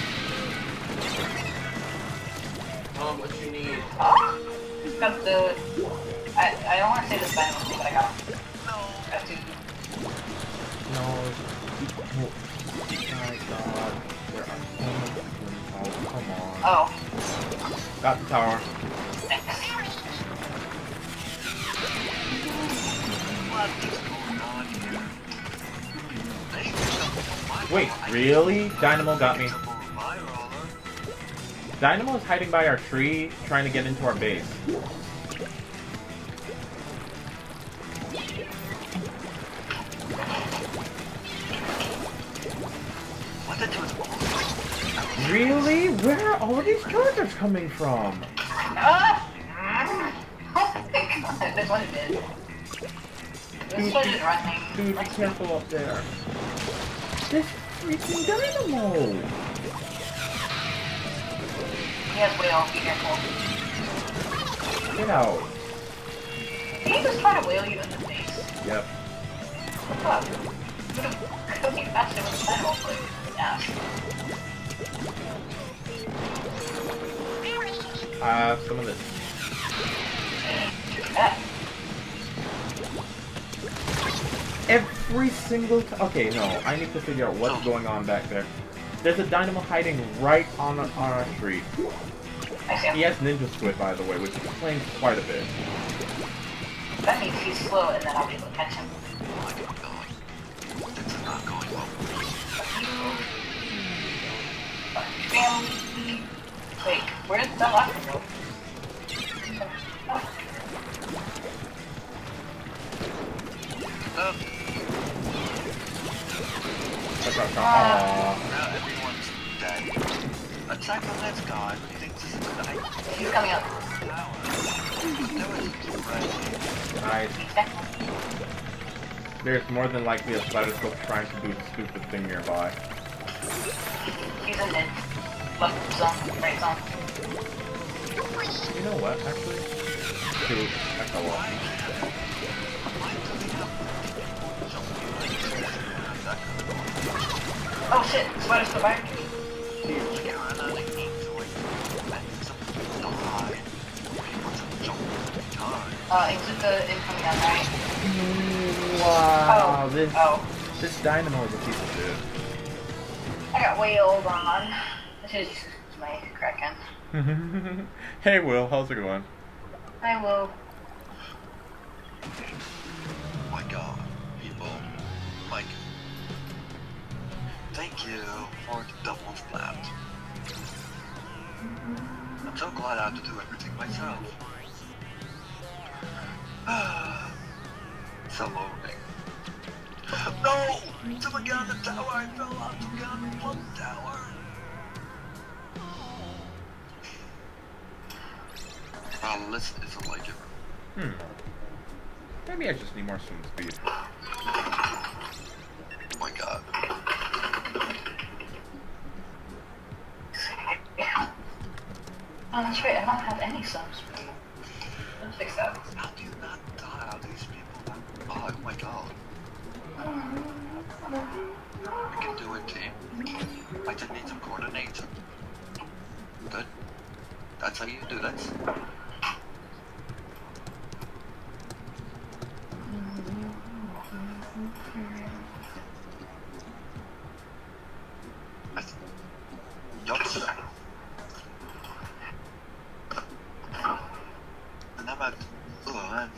Tom, what you need? Oh, got the. I I don't want to say this dynamo thing, but I got. No. Got two. No. Oh my god. There are so many things. Oh, come on. Oh. Got the tower. Thanks. what is going on here? Hey, Wait, really? Dynamo got me. my roller. Dynamo is hiding by our tree, trying to get into our base. What the two is Really? Where are all these chargers coming from? Ah! Oh my god, this one did. This one is running. Dude, be careful up there. This freaking dynamo! Yes, whale, be careful. Get out. Did he just try to whale you in the face? Yep. Fuck. Would have cooking faster with the dynamo plate. Yeah. Uh, some of this. Yeah. Every single t- Okay, no. I need to figure out what's going on back there. There's a dynamo hiding right on, on our street. I see him. He has Ninja Squid, by the way, which explains quite a bit. That means he's slow and then I'll be able to catch him. Oh my god. Things are not going well. Family. Wait, where did that last one go? Uh, That's our Uh, Aww. now everyone's dead. Attack on that guy. He thinks this is a good idea. He's coming up. There was right. Nice. There's more than likely a spider scope trying to do the stupid thing nearby. He's in mid. Left zone, right zone. You know what, actually? Dude, echo off. Oh shit, spider's still back. Uh, Exuka incoming on right. Wow, Oh, this oh. this dynamo is a piece of shit. I got wailed on. This is my Kraken. Hey Will, how's it going? I will. Oh my god, people. Like, thank you for the double flat. I'm so glad I have to do everything myself. So loading. No! Someone get on the tower! I fell off the gun on the tower! Uh, list isn't like it. Hmm. Maybe I just need more swim speed. Oh my god. Oh, that's right, I don't have any subs. Let's fix that. How do you not die out these people? That, oh my god. We can do it, team. I just need some coordination. Good. That's how you do this. I th- Yup. And I'm at. Oh man.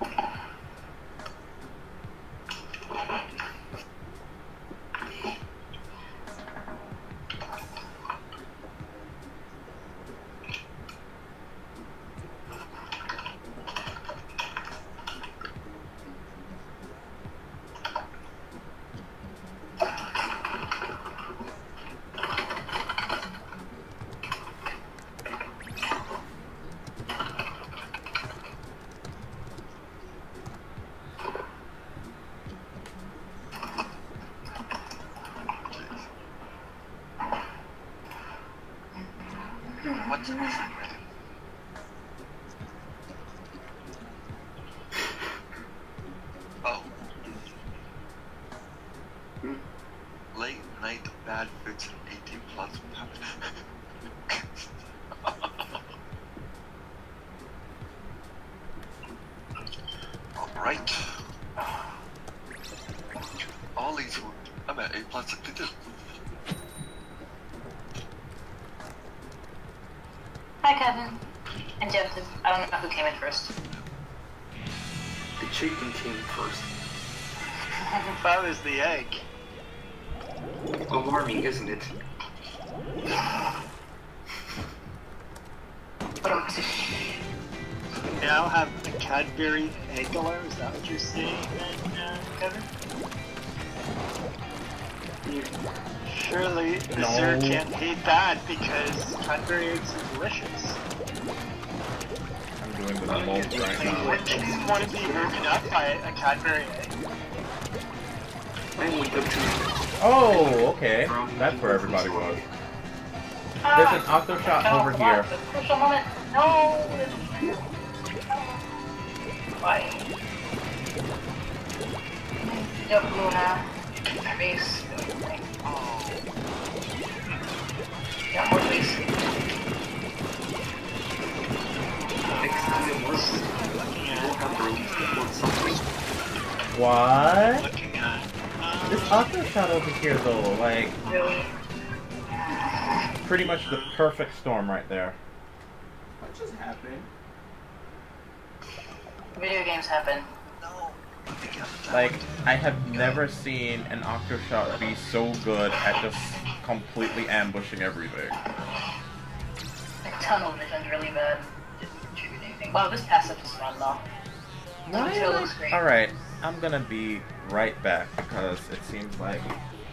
What's this? Oh. Late night bad fits and eighteen plus. Alright. All these were, I'm at eight plus fifty-two. Hi, Kevin. And Jeff, I don't know who came in first. The chicken came first. That was the egg. Alarming, isn't it? Now have a Cadbury egg alarm. Is that what you're saying, uh, Kevin? You surely the No. sir can't hate that because Cadbury eggs are delicious. I'm doing the most right now. Would you want to be hurt up by a Cadbury egg? I only took two. Oh, okay. That's where everybody was. There's an octo shot over here. Crucial moment. No! Why? Jump Luna. My base. Oh. Yeah, more base. Next time it works, we'll have room for something. What? Looking at. Uh, This octo shot over here, though, like, Really? pretty much the perfect storm right there. What just happened? Video games happen. No. Like, I have never seen an octo shot be so good at just completely ambushing everything. Like, tunnel vision's really bad. Didn't contribute anything. Wow, this passive is fun though. Why It am looks great. I... Alright, I'm gonna be right back because it seems like